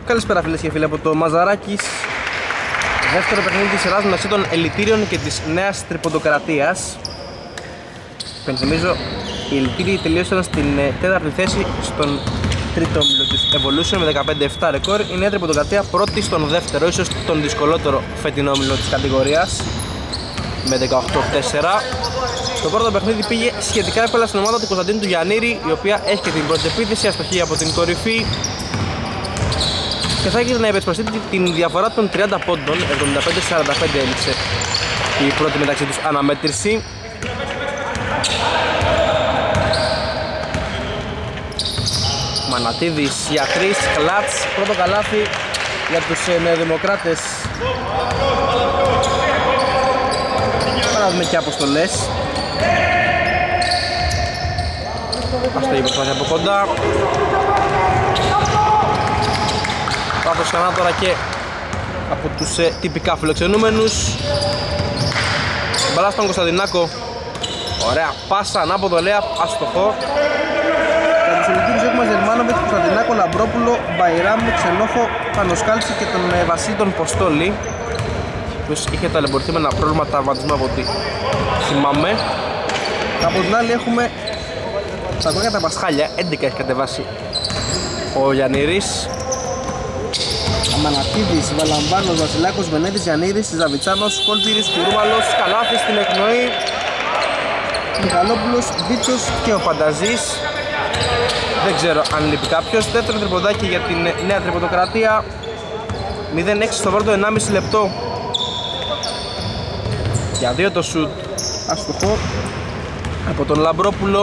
Καλησπέρα φίλες και φίλοι από το Μαζαράκης. Δεύτερο παιχνίδι της σειράς μεταξύ των Ελιτήριων και της Νέας Τρυποντοκρατίας. Πενθυμίζω, οι Ελιτήριοι τελείωσαν στην τέταρτη θέση στον τρίτο όμιλο της Evolution με 15-7 ρεκόρ. Η Νέα Τρυποντοκρατία πρώτη στον δεύτερο, ίσως τον δυσκολότερο φετινό όμιλο της κατηγορίας, με 18-4. Το πρώτο παιχνίδι πήγε σχετικά εύκολα στην ομάδα του Κωνσταντίνου του Γιαννήρη, η οποία έχει και την πρώτη επίθεση, αστοχή από την κορυφή και θα έχει να επεσπαστεί την διαφορά των 30 πόντων. 75-45 έλειξε η πρώτη μεταξύ τους αναμέτρηση. Μανατίδης για 3, κλατς, πρώτο καλάθι για τους νεοδημοκράτες. Θα δούμε και αποστολές. Αυτό η προσπάθεια από κοντά. Πάθος ξανά τώρα και από τους τυπικά φιλοξενούμενους. Μπαλά στον Κωνσταντινάκο. Ωραία πάσα, ανάποδο λέει, αστοχό. Για τους Ελιτήριους έχουμε Ζελμάνοβιτ, Κωνσταντινάκο, Λαμπρόπουλο, Μπαϊράμ, Ξενόφο, Πανοσκάλτσι και τον Βασίλη τον Ποστόλη, ο οποίος είχε ταλαιπωρηθεί με ένα πρόβλημα τραυματισμού από ό,τι θυμάμαι. Από την άλλη έχουμε τα κόκκια τα Πασχάλια, 11 έχει κατεβάσει ο Γιαννήρης. Αμανατίδης, Βαλαμβάνος, Βασιλάκος, Βενέδης, Γιαννήρης, Ζαβιτσάνος, Κόλτιρης, Κουρούμαλος, Καλάθης στην εκπνοή, Μιχαλόπουλος, Βίτσος και ο Φανταζής. Δεν ξέρω αν λείπει κάποιος. Δεύτερο τριποντάκι για την Νέα Τρυποντοκρατία. 0-6 στο πρώτο 1,5 λεπτό. Για 2 το σουτ αστοχό από τον Λαμπρόπουλο.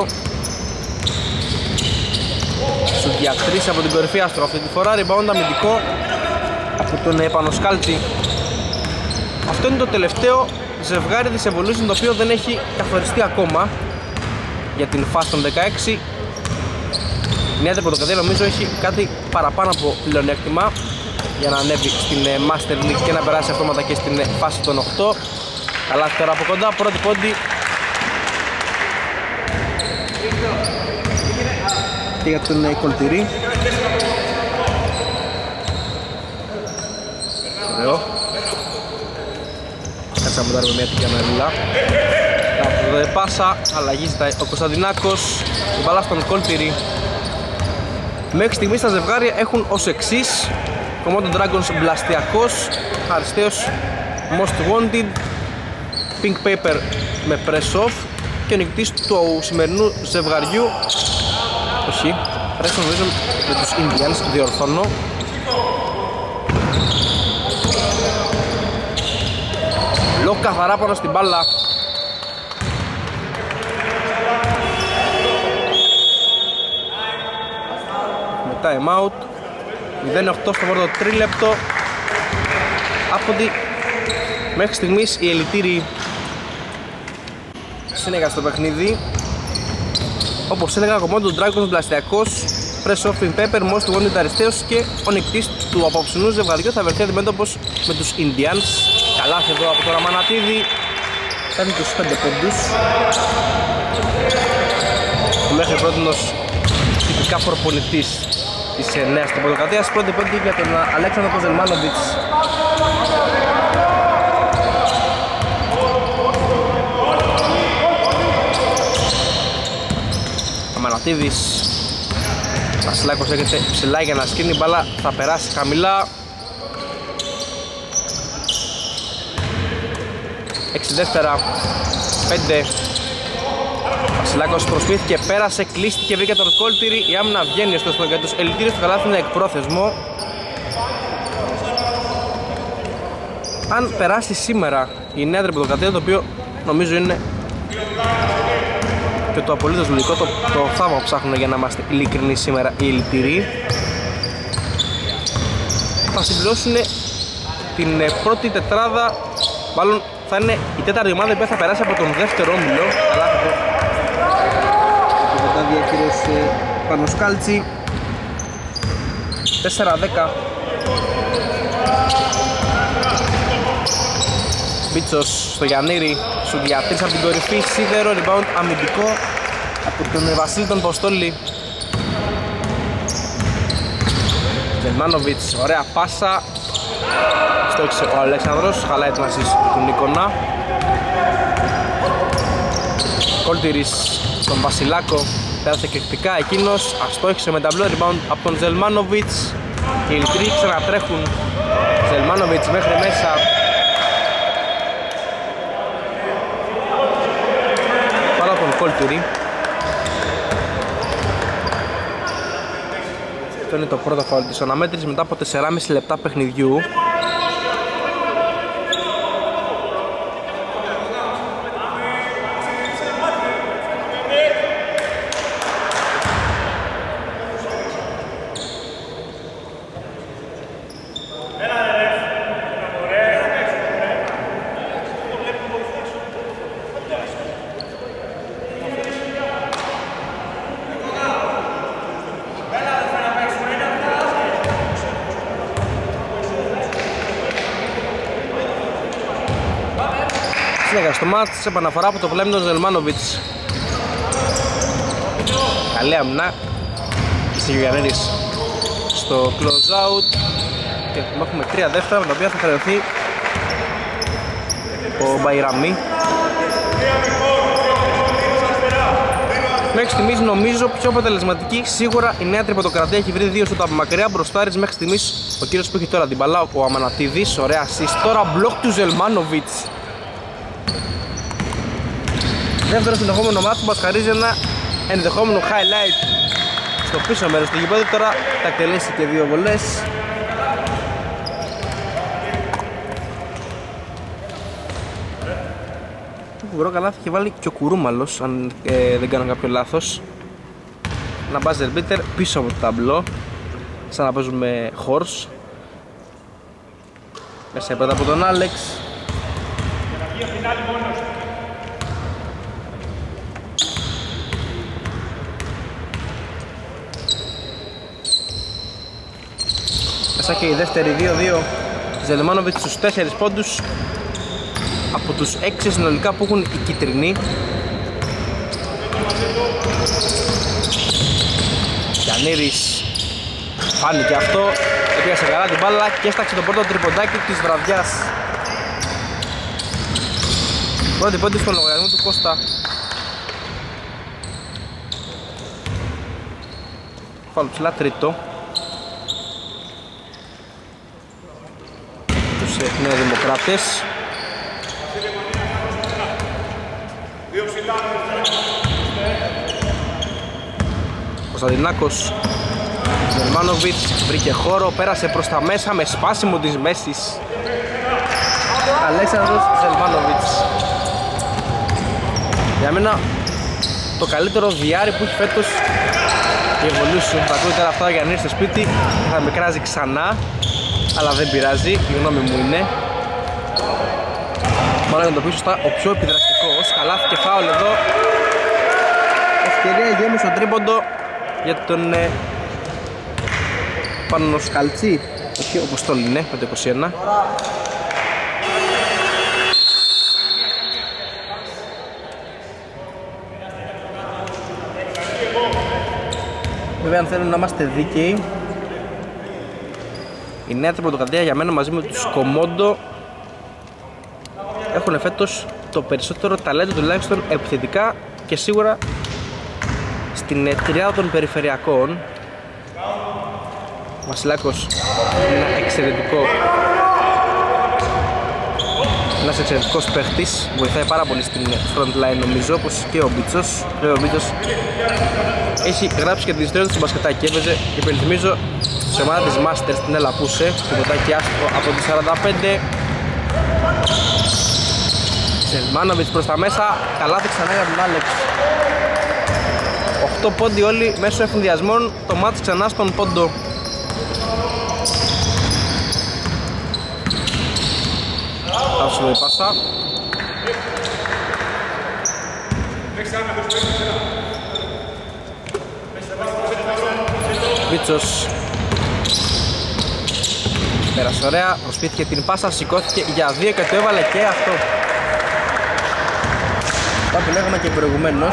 Σουτ για 3 από την κορυφή, άστοχο αυτή τη φορά. Rebound αμυντικό από τον Πανοσκάλτη. Αυτό είναι το τελευταίο ζευγάρι της Evolution, το οποίο δεν έχει καθοριστεί ακόμα για την φάση των 16. Η Νέα Τρυποντοκρατία νομίζω έχει κάτι παραπάνω από πλεονέκτημα για να ανέβει στην Master League και να περάσει αυτόματα και στην φάση των 8. Καλά τώρα από κοντά, πρώτη πόντι και για τον Κολτηρή. Ωραίο. Κάτσα μου δάρουμε μια τέτοια μερίλα. Πάσα, αλλαγή ζητάει ο Κωνσταντινάκος. Η μπαλά στον Κολτηρή. Μέχρι στιγμής τα ζευγάρια έχουν ως εξής: Komodo Dragons Μπλαστιακός, Αριστέος Most Wanted, Pink Paper με Press Off και ο νικητής του σημερινού ζευγαριού, όχι, Press Off νομίζω με τους Indians, διορθώνω. Λόγω καθαρά πάνω στην μπάλα. Time out. 0-8 στο πρώτο τρίλεπτο. Από τη μέχρι στιγμής οι Ελιτήριοι συνέχεια στο παιχνίδι. Όπως έλεγα, Komodo Dragons Μπλαστιακός, Press Off, Pink Paper, Most Wanted Αριστέος και ο νικητής του απόψινού ζευγαριού θα βρεθεί αντιμέτωπος με τους Indians. Καλάθι εδώ από τον Ραμανατίδη, κάνει τους 5 πόντους. Μέχρι πρότινος τυπικά προπονητής της Νέας Τρυποντοκρατίας. Πρώτη πόντι για τον Αλέξανδρο Κοζελμάνοβιτς. Αμανατίδης. Βασιλάκος έρχεται ψηλά για να σκύνει, η μπάλα θα περάσει χαμηλά. 6 δεύτερα, 5. Βασιλάκος προσπίθηκε, πέρασε, κλείστηκε, βρήκε τον Κόλτηρη. Η άμυνα βγαίνει ωστόσο για τους Ελιτήριους, το καλάθι είναι εκπρόθεσμο. Αν περάσει σήμερα η Νέα Τρυποντοκρατία, το οποίο νομίζω είναι και το απολύτως λογικό, το θαύμα που ψάχνουν για να είμαστε ειλικρινοί σήμερα οι Ελιτήριοι, θα συμπληρώσουν την πρώτη τετράδα, μάλλον θα είναι η τέταρτη ομάδα που θα περάσει από τον δεύτερο όμιλο. Διαχείρισε Πανοσκάλτσι. 4-10. Μπίτσος στο Γιαννήρη, σου για 3 από την κορυφή, σίδερο, rebound αμυντικό από τον Βασίλη τον Ποστόλη. Ζελμάνοβιτς, ωραία πάσα. Στόχισε ο Αλέξανδρος, χαλάει την ασίστ του Νίκονα. Κόλτιρης στον Βασιλάκο, πέρασε εκρηκτικά εκείνος, αστόχισε με ταμπλό rebound από τον Ζελμάνοβιτς. Οι Λιτροί ξανατρέχουν. Ζελμάνοβιτς μέχρι μέσα. Παρά τον Κόλτιρη. Αυτό είναι το πρώτο φάουλ της αναμέτρησης μετά από 4,5 λεπτά παιχνιδιού. Στο μάτς, επαναφορά από το βλέμμα τον Ζελμάνοβιτς. Καλή αμυνά της Γιωγιαννίδης στο close out και έχουμε 3 δεύτερα με τα οποία θα χρεωθεί ο Μπαϊραμί. Μέχρι στιγμής νομίζω πιο αποτελεσματική σίγουρα η Νέα Τρυποτοκρατία, έχει βρει 2 σούτ από μακριά. Μπροστάρης μέχρι στιγμής ο κύριος που έχει τώρα την μπαλά, ο Αμανατίδης. Ωραία assist, τώρα μπλοκ του Ζελμάνοβιτς. Δεύτερο συνεχόμενο μάτς που μας χαρίζει ένα ενδεχόμενο highlight στο πίσω μέρος του γηπέδου. Τώρα θα εκτελέσει και 2 βολές. Το βρω καλά, θα είχε βάλει και ο Κουρούμαλος αν δεν κάνω κάποιο λάθος. Ένα buzzer beater πίσω από το ταμπλό, σαν να παίζουμε horse. Μέσα έπρεπε από τον Άλεξ. Και η δεύτερη 2-2. Ζελμάνοβιτς στους 4 πόντους από τους 6 συνολικά που έχουν οι κίτρινοι. Γιαννήρης φάνηκε αυτό, έπιασε καλά την μπάλα και έσταξε το πρώτο τριποντάκι της βραδιάς. Πρώτη πόντη στον λογαριασμό του Κώστα. Φάουλ ψηλά, τρίτο. Νεοδημοκράτες. Κωνσταντινάκος. Ζελμάνοβιτς βρήκε χώρο, πέρασε προς τα μέσα με σπάσιμο της μέσης. Αλέξανδρος Ζελμάνοβιτς. Για μένα το καλύτερο διάρρη που έχει φέτος η Evolution. Θα ακούει τώρα αυτά ο Γιαννής στο σπίτι και θα με κράζει ξανά. Αλλά δεν πειράζει, η γνώμη μου είναι. Μάλλον να το πει σωστά, ο πιο επιδραστικός. Καλάθι και φάουλ εδώ. Ευκαιρία γέμου στο τρίποντο για τον Πανοσκαλτσί. Όχι, όπως το είναι, με το 21. Βέβαια αν θέλουν να είμαστε δίκαιοι, η Νέα Τρυποτοκρατία για μένα μαζί με τους Κομόντο έχουν φέτος το περισσότερο ταλέντο, τουλάχιστον επιθετικά και σίγουρα στην τριάδα των περιφερειακών. Ο Βασιλάκος είναι ένας εξαιρετικός παίχτης, βοηθάει πάρα πολύ στην front line νομίζω, όπως και ο Μπίτσος. Ο Μπίτσος έχει γράψει και την ιστορία του στο μπασκετάκι, έπαιζε, υπενθυμίζω, σε ομάδα της Masters την Ελαπούσε, το ποτάκι άστοχο από τις 45. Ζελμάνοβιτς προς τα μέσα, καλάθι ξανά για τον Άλεξ. 8 πόντι όλοι μέσω εφηνδιασμών, το μάτς ξανά στον πόντο. Άσχολο η πάσα. Βίτσος πέρασε ωραία, προσπίθηκε την πάσα, σηκώθηκε για 2 και το έβαλε και αυτό. Τα που λέγαμε και προηγουμένως.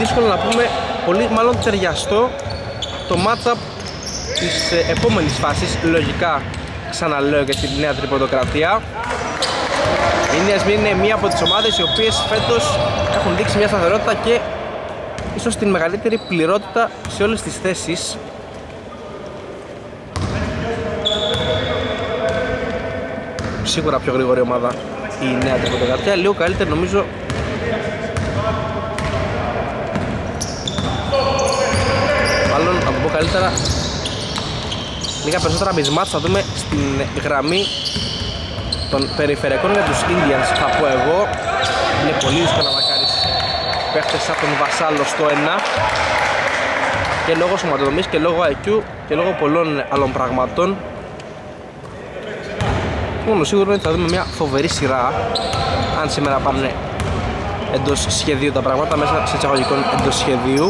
δύσκολο να πούμε, πολύ μάλλον ταιριαστό το match-up της επόμενης φάσης. Λογικά, ξαναλέω, για την Νέα Τρίποντοκρατία. Η Νέα Σμύρνη είναι μία από τις ομάδες οι οποίες φέτος έχουν δείξει μια σταθερότητα και ίσως την μεγαλύτερη πληρότητα σε όλες τις θέσεις. Σίγουρα πιο γρήγορη ομάδα η Νέα Τρίποντοκρατία, λίγο καλύτερη νομίζω. Μάλλον να το πω καλύτερα, λίγα περισσότερα μισμάτς θα δούμε στην γραμμή των περιφερειακών για τους Indians, θα πω εγώ. Είναι πολύ δύσκολο να μαρκάρεις παίχτες σαν τον Βασάλο στο 1 και λόγω σωματοδομής και λόγω IQ και λόγω πολλών άλλων πραγμάτων. Μόνο σίγουρο είναι ότι θα δούμε μια φοβερή σειρά, αν σήμερα πάνε εντός σχεδίου τα πράγματα, μέσα σε εισαγωγικών εντός σχεδίου.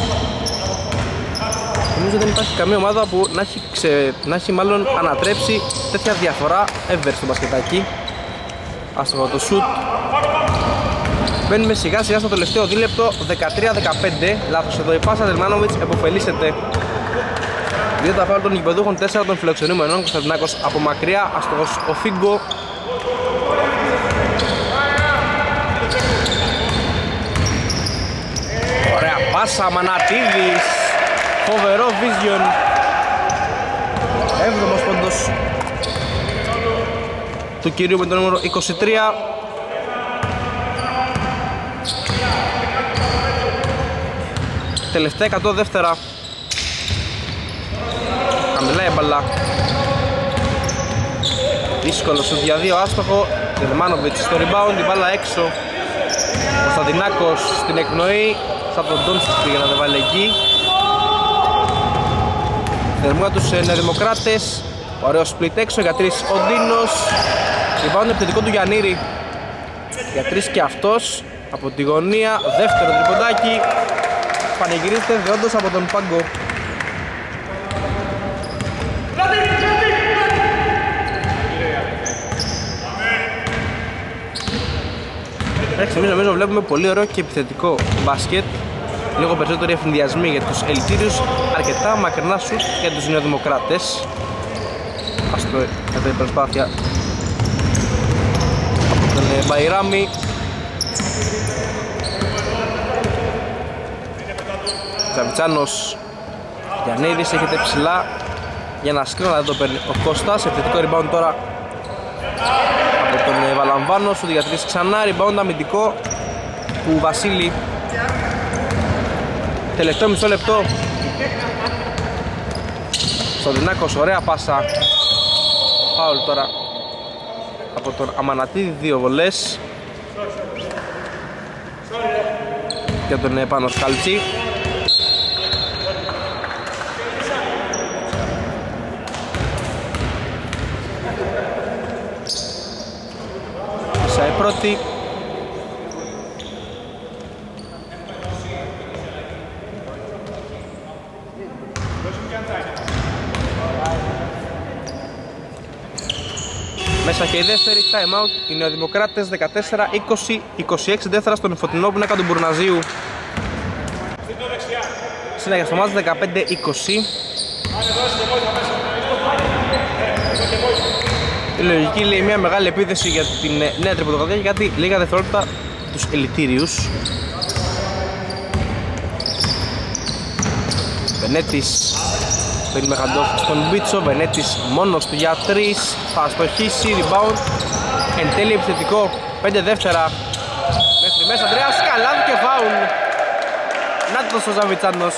Νομίζω δεν υπάρχει καμία ομάδα που να έχει μάλλον ανατρέψει τέτοια διαφορά ever στο μπασκετάκι. Άστοχο το shoot. Μπαίνουμε σιγά σιγά στο τελευταίο δίλεπτο, 13-15. Λάθος εδώ η πάσα, Δερμάνοβιτς επωφελήσεται. 2 τα φάουλ των γηπεδούχων, 4 των φιλοξενούμενων. Κωνσταντινάκος από μακριά, αστοχος ο Φίγκο. Ωραία πάσα, Μανατίδης. Φοβερό vision. 7ος πόντος του κυρίου με το νούμερο 23. Τελευταία 100 δεύτερα. Χαμηλά η μπαλά. Δύσκολο στο για 2, άστοχο. Δερμάνοβιτς στο rebound, η μπάλα έξω. Ο Κωνσταντινάκος στην εκπνοή. Σαν τον Ντόντσιτς πήγε να τα βάλει εκεί. Θερμούγα τους νεοδημοκράτες. Ωραίο split έξω για 3 ο Ντίνος. Rebound επιθετικό του Γιαννήρη. Για 3 και αυτός. Από τη γωνία, δεύτερο τριποντάκι. Πανηγυρίζεται δεόντως από τον Πάγκο. Νομίζω βλέπουμε πολύ ωραίο και επιθετικό μπάσκετ. Λίγο περισσότεροι ευνηδιασμοί για τους ελιτήριους, αρκετά μακρινά σουτ για τους νεοδημοκράτες. Αυτό εδώ η προσπάθεια από τον Μπαϊράμι. Ζαβιτσάνος, Γιαννίδης έχετε ψηλά για να σκρίνω, δεν το παίρνει ο Κώστας. Επιθετικό rebound τώρα από τον Βαλαμβάνο, σου για 3 ξανά, rebound αμυντικό του Βασίλη. Τελευταίο μισό λεπτό. Κωνσταντινάκος, ωραία πάσα. Φάουλ τώρα από τον Αμανατίδη, 2 βολές για τον Πάνο Σκάλτσι. Μέσα η πρώτη. Μέσα και η δεύτερη, time out, οι νεοδημοκράτες 14-20, 26 δεύτερα στον φωτεινό πίνακα του Μπουρναζίου. Συνέχεια στο μάτς 15-20. Η λογική λέει μια μεγάλη επίθεση για την Νέα Τρίποντοκρατία, γιατί λίγα δευτερόλεπτα τους ελιτήριους. Βενέτης παίρνει με χαντόφ στον Μπίτσο, Βενέτης μόνος του για 3, θα στοχίσει, rebound, εν τέλει επιθετικό, 5 δεύτερα, μέχρι μέσα, Ανδρέας, καλάδι και φάουλ. Να το ο Ζαβιτσάνος.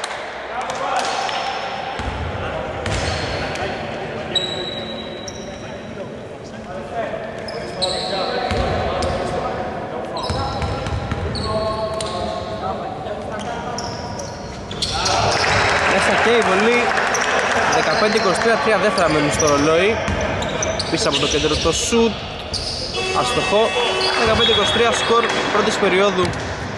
Και η βολή 15-23, 3 δεύτερα μένουν στο ρολόι. Πίσω από το κέντρο το σουτ, αστοχό. 15-23 σκορ πρώτης περίοδου.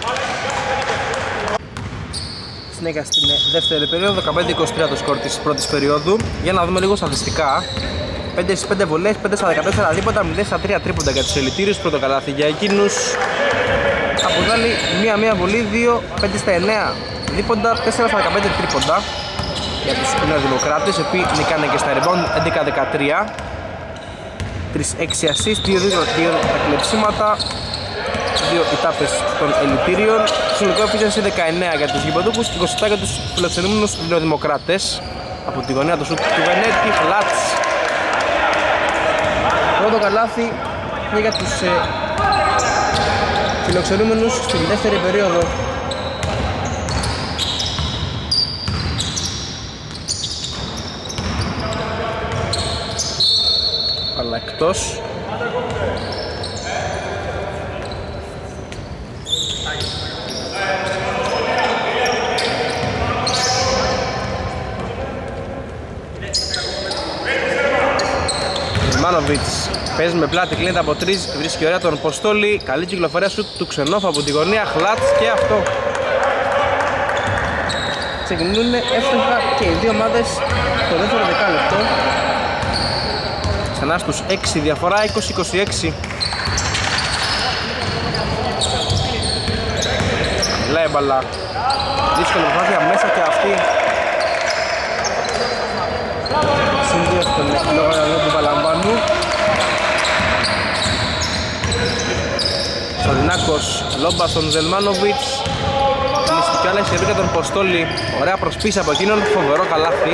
Συνέχεια στην δεύτερη περίοδο, 15-23 το σκορ της πρώτης περίοδου. Για να δούμε λίγο στατιστικά. 5 στις 5 βολές, 5 στα 14 δίποτα, 0 στα 3 τρίποντα για τους ελιτήριους. Πρώτο καλάθι για εκείνους. Από την άλλη, μία βολή, 2, 5 στα 9 δίποντα, 4 στα 15 τρίποντα για τους νεοδημοκράτες, οι οποίοι νικάνε και στα rebound 11-13. 3-6 assist, 2 τα κλεψίματα, 2 οι τάπες των ελιτήριων. Συνολικό efficiency 19 για τους γηπεδούχους, 27 για τους φιλοξενούμενους νεοδημοκράτες. Από τη γωνία του σουτ του Βενέτη, Λάτς. Πρώτο καλάθι και για τους φιλοξενούμενους στην δεύτερη περίοδο. Αλλά εκτός. Μάνοβιτς παίζει με πλάτη, κλείνεται από 3, βρίσκει ωραία τον Ποστόλη. Καλή κυκλοφορία σου του Ξενόφ από τη γωνία, Χλάτς και αυτό. Ξεκινούν εύστοχα και οι δύο ομάδες το δεύτερο δεκάλεπτο. Ξανά στους 6 διαφορά, 20-26. Μιλάει μπαλά. Δύσκολη προσπάθεια μέσα και αυτή. Συνδύο στον λογαριασμό του Βαλαμβάνου. Σαδινάκος, λόμπα στον Ζελμάνοβιτς. Μυστική άλλα εισεβήκα τον Ποστόλη. Ωραία προσπίση από εκείνον, φοβερό καλάθι.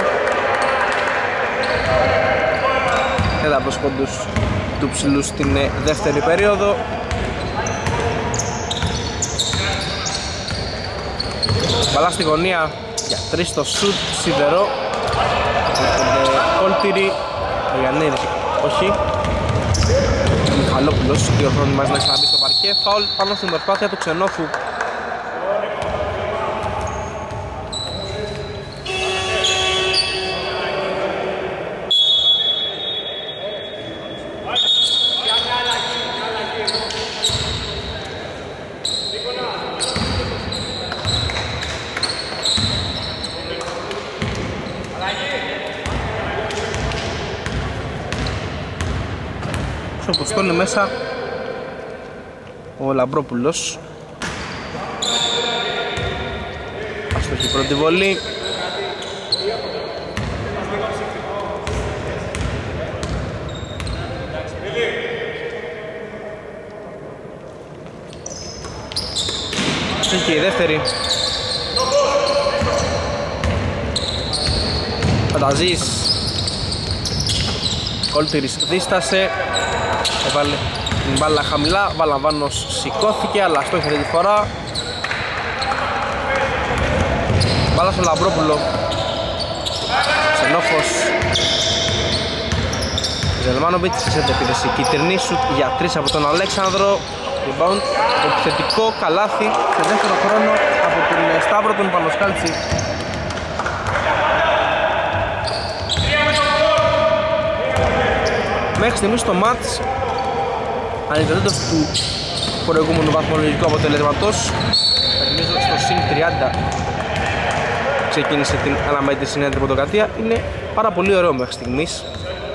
Έδαπος πόντους του ψηλού στην δεύτερη περίοδο. Μπαλά στη γωνία για 3 στο σουτ, σιδερό. Κόλτηρη, ο Γιαννίδης, όχι. Ο Μιχαλόπουλος, διορθώνει μας να ξαναμπεί στο παρκέ. Φάουλ πάνω στην προσπάθεια του Ξενόφου. Όπως το είναι μέσα ο Λαμπρόπουλος. Αστοχή πρώτη βολή. Αστοχή και η δεύτερη. Φανταζής. Κόλτηρης δίστασε. Έβαλε την μπάλα χαμηλά, Βαλαμβάνος σηκώθηκε αλλά αστόχησε αυτή τη φορά. Μπάλα στον Λαμπρόπουλο. Ξενόφος. Ζελμάνοβιτς σε επίθεση κίτρινη, σουτ για 3 από τον Αλέξανδρο. Rebound, επιθετικό καλάθι σε δεύτερο χρόνο από τον Σταύρο τον Πανοσκάλτσι. Μέχρι στιγμής στο μάτς, ανεξαρτήτως του προηγούμενου βαθμολογικού αποτελέσματος, νομίζω στο συν 30 ξεκίνησε την αναμέτρηση Νέα Τρυποντοκρατία, είναι πάρα πολύ ωραίο μέχρι στιγμής.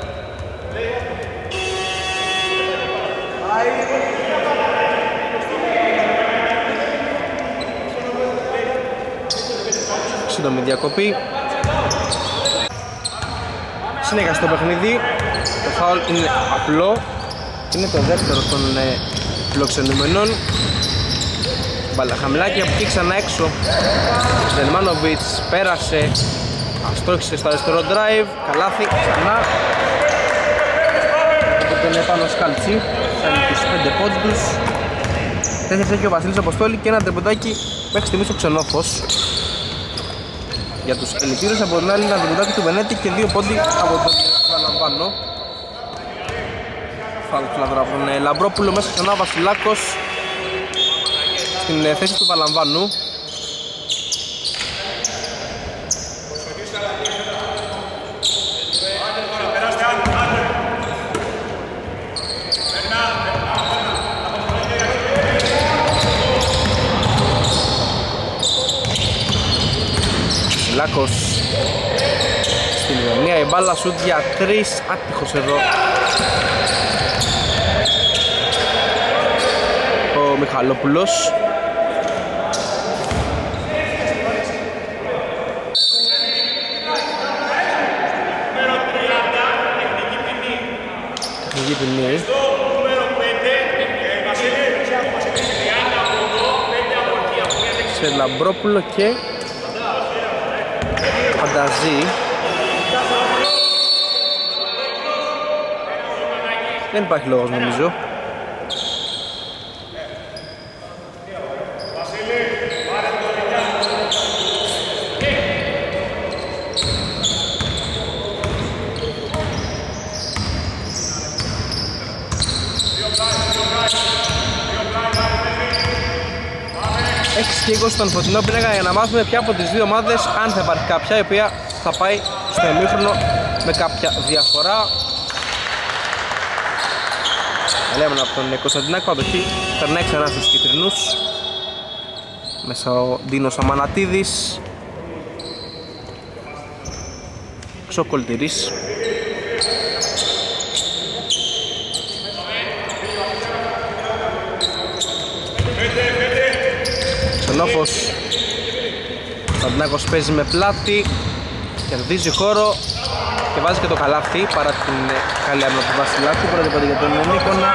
Σύντομη διακοπή. Συνέχεια στο παιχνίδι. Το φάουλ είναι απλό. Είναι το δεύτερο των φιλοξενούμενων. Μπάλα χαμηλάκι από εκεί ξανά έξω. Ζελμάνοβιτς πέρασε. Αστόχησε στο αριστερό drive. Καλάθι ξανά. Από τον Πανοσκάλτσι. Κάνει τους 5 πόντους. Τέσσερις έχει ο Βασίλης Αποστόλη και ένα τριποντάκι μέχρι στιγμής ο Ξενόφος. Για τους ελιτήρους, από την άλλη ένα τριποντάκι του Βενέτη και 2 πόντι από τον Βαλαμβάνο. Φάλφλαδρα από τον Λαμπρόπουλο, μέσα ξανά ο Βασιλάκος στην θέση του Βαλαμβάνου. Βασιλάκος στην γωνία, η μπάλα σουτ για 3, άτυχος εδώ ο Μιχαλόπουλος. προσωπική ποινή. Σε Λαμπρόπουλο και Φανταζή. Δεν υπάρχει λόγος νομίζω. Και 20 στον φωτεινό πίνακα για να μάθουμε ποια από τις δύο ομάδες, αν θα υπάρχει κάποια η οποία θα πάει στο ημίχρονο με κάποια διαφορά. Λέμε από τον Κωνσταντινάκο, αντοχή περνάει ξανά στους κίτρινους. Μέσα ο Ντίνος Αμανατίδης, Ξοκολτηρής. Ξενόφος, Κωνσταντινάκος παίζει με πλάτη, κερδίζει χώρο και βάζει και το καλάθι παρά την καλή άμυνα του Βασιλάκου. Πρώτη πόντι για τον Νίκονα.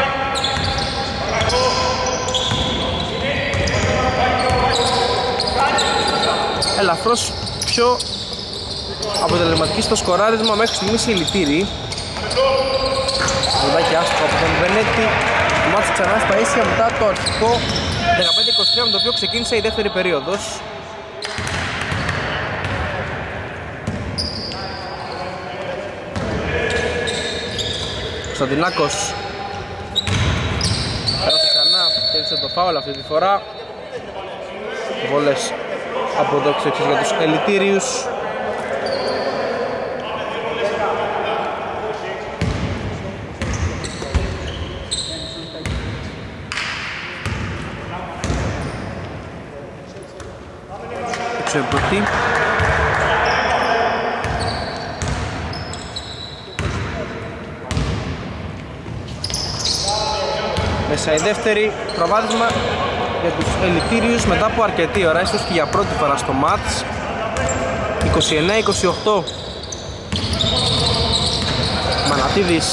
Ελαφρώς πιο αποτελεσματική στο σκοράρισμα μέχρι στιγμής η Λυτήρη. Βουδάκι άστοχο από τον Βενέτη. Το μάτς ξανά στα ίσια μετά το αρχικό 15-23 με το οποίο ξεκίνησε η δεύτερη περίοδος. Κωνσταντινάκος έδωσε ξανά, κέρδισε το φάουλ αυτή τη φορά. Βόλες από το εξής για τους Ελιτήριους. Εξωεπρωτή. Μέσα η δεύτερη, προβάδισμα για τους Ελιτήριους μετά από αρκετή ώρα, ίσως και για πρώτη φορά στο μάτς. 29-28. Μανατίδης,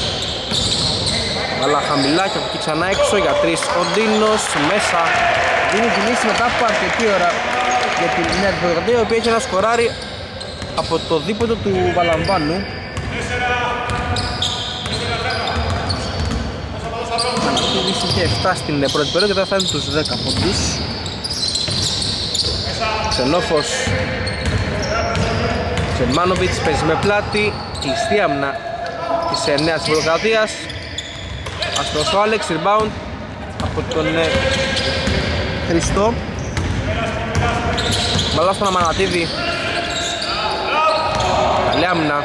αλλά χαμηλά και από εκεί ξανά έξω για τρεις. Ο Ντίνος μέσα δίνει τη λύση μετά από αρκετή ώρα για την Νέα Δημοκρατία, η οποία έχει ένα σκοράρι από το δίποτο του Βαλαμβάνου. Μανατίδης είχε 7 στην πρώτη περίοδο και τώρα φτάνει τους 10 πόντους. Ξενόφος, Τζερμάνοβιτς παίζει με πλάτη, κλειστή άμυνα της Νέας Δημοκρατίας. Αστρός ο Άλεξ, rebound από τον Χριστό. Μπαλά στον Αμανατίδη. Καλή άμυνα.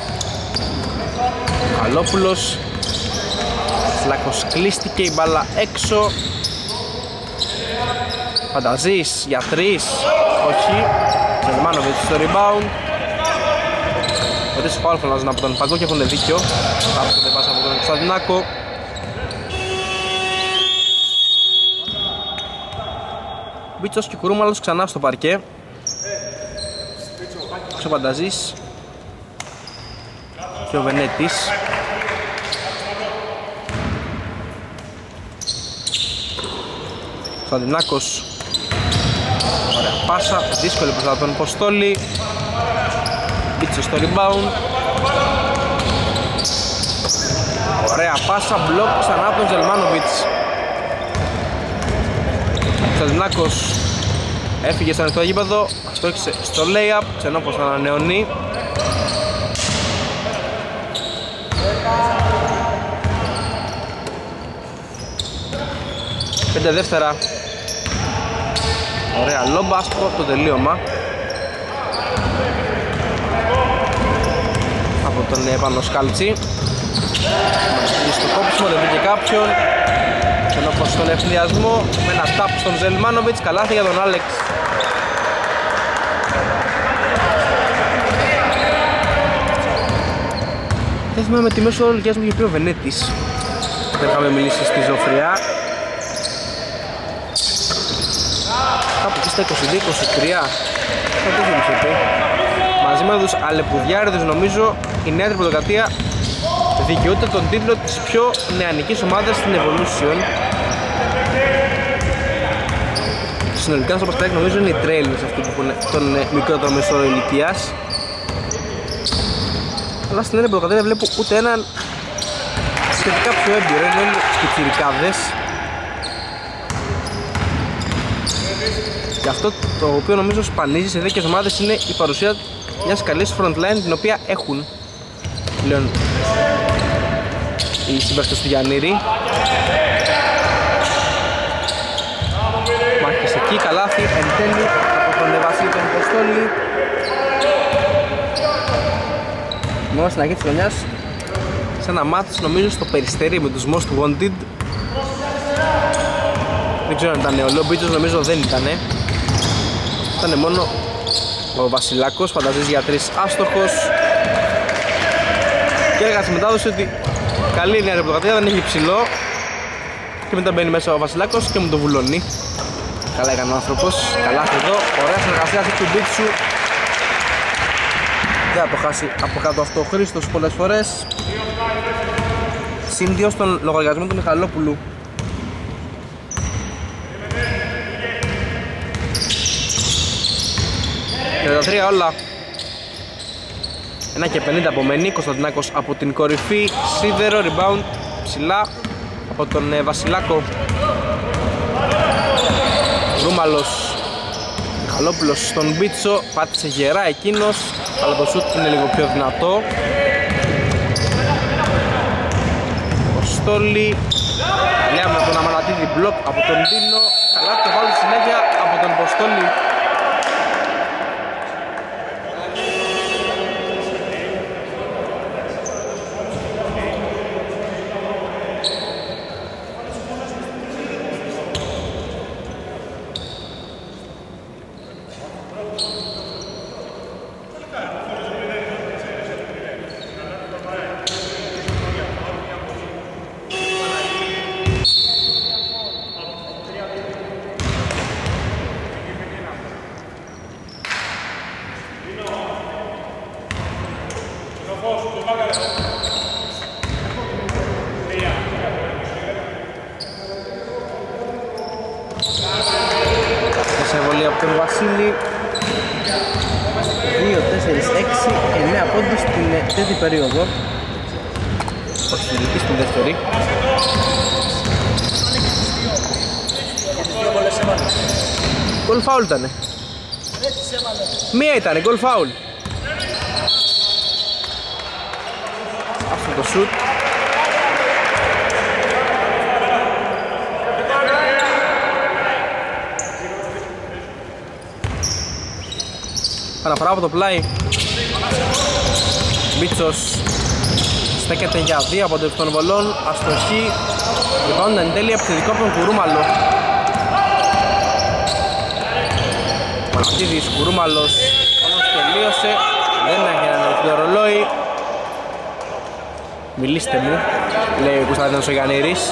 Καλόπουλος. Φλάκος κλείστηκε, η μπάλα έξω. Φανταζής για 3. Όχι. Τζερμάνοβιτς στο rebound. Χωρίς φάουλ φωνάζουν από τον Παγκό και έχουν δίκιο. Αυτό δεν πάσα από τον Κωνσταντινάκο. Μπίτσος και Κουρούμαλος ξανά στο παρκέ. Ο Φανταζής και ο Βενέτης. Κωνσταντινάκος. Ωραία πάσα, δύσκολη προς τον Ποστόλη. Μπίτσος στο rebound. Ωραία πάσα, μπλοκ ξανά από τον Ζελμάνοβιτς. Κωνσταντινάκος έφυγε στο ανοιχτό γήπεδο, αστόχισε στο lay-up, Ξενόφος θα ανανεώνει. Πέντε δεύτερα. Ωραία λόμπα, άστοχο από το τελείωμα από τον Πανοσκάλτσι. Στο κόψιμο δεν βγήκε κάποιον. Ξενόφος στον ευθυνδιασμό με ένα τάπ στον Ζελμάνοβιτς, καλάθι για τον Άλεξ. Δεν θυμάμαι τη μέσο όρο ηλικίας μου είχε πει ο Βενέτης. Δεν είχαμε μιλήσει στη Ζωφριά. Κάπου εκεί στα 22-23. Αυτό δεν είχε πει. Μαζί με τους Αλεπουδιάριδες νομίζω η Νέα Τρυποδοκρατία δικαιούται τον τίτλο της πιο νεανικής ομάδας στην Evolution. Συνολικά στο Παστράκι νομίζω είναι οι Trailers αυτοί που έχουν τον μικρότερο μεσόρο ηλικίας. Αλλά στην έννοια δεν βλέπω ούτε έναν σχετικά πιο έμπειρο, είναι όλοι πιτσιρικάδες. Και αυτό το οποίο νομίζω σπανίζει σε τέτοιες ομάδες είναι η παρουσία μιας καλής frontline, την οποία έχουν πλέον οι συμπαίκτες του Γιαννήρη. Μάχες εκεί, καλάθι, εν τέλει από τον Βασίλη τον Υποστόλη. Μόνο στην αρχή της χρονιάς, σε ένα μάτς νομίζω στο Περιστέρι με τους Most Wanted. Δεν ξέρω αν ήταν ο Λόμπιτζος, νομίζω δεν ήτανε. Ήταν μόνο ο Βασιλάκος, φανταζείς για 3 άστοχος. Και έλεγα στη μετάδοση ότι καλή είναι η αεροπλοκρατία, δεν έχει ψηλό. Και μετά μπαίνει μέσα ο Βασιλάκος και μου το βουλώνει. Καλά έκανε ο άνθρωπος, καλά εδώ, ωραία συνεργασία του Μπίτσου. Δεν θα το χάσει από κάτω αυτό ο Χρήστος πολλές φορές. Συν 2 στον λογαριασμό του Μιχαλόπουλου. Τα 3 όλα. 1 και 50 απομένει, Κωνσταντινάκος από την κορυφή, σίδερο, rebound ψηλά από τον Βασιλάκο. Ρούμαλος, Μιχαλόπουλος στον Μπίτσο, πάτησε γερά εκείνος, αλλά το σουτ είναι λίγο πιο δυνατό. Στόλι, λέμε τον Αμανατίδη, μπλοκ από τον Δίνο, καλά το βάλει συνέχεια από τον Ποστόλη. Βολή από τον Βασίλη. 2, 4, 6, 9 πόντους στην τρίτη περίοδο. Όχι στην τελική, στην δεύτερη. Γκολ φάουλ ήτανε. Μία ήτανε, γκολ φάουλ. Αυτό το σουτ. Αναφορά από το πλάι. Μπίτσος στέκεται για 2 από των βολών. Αστοχή. Λοιπόν, εν τέλει επιθετικό από τον Κουρούμαλο. Μαρτίδης, Κουρούμαλος. Όμως τελείωσε. Δεν έχει αναλυθεί το ρολόι. Μιλήστε μου, λέει ο Κωνσταντίνος ο Γιαννήρης.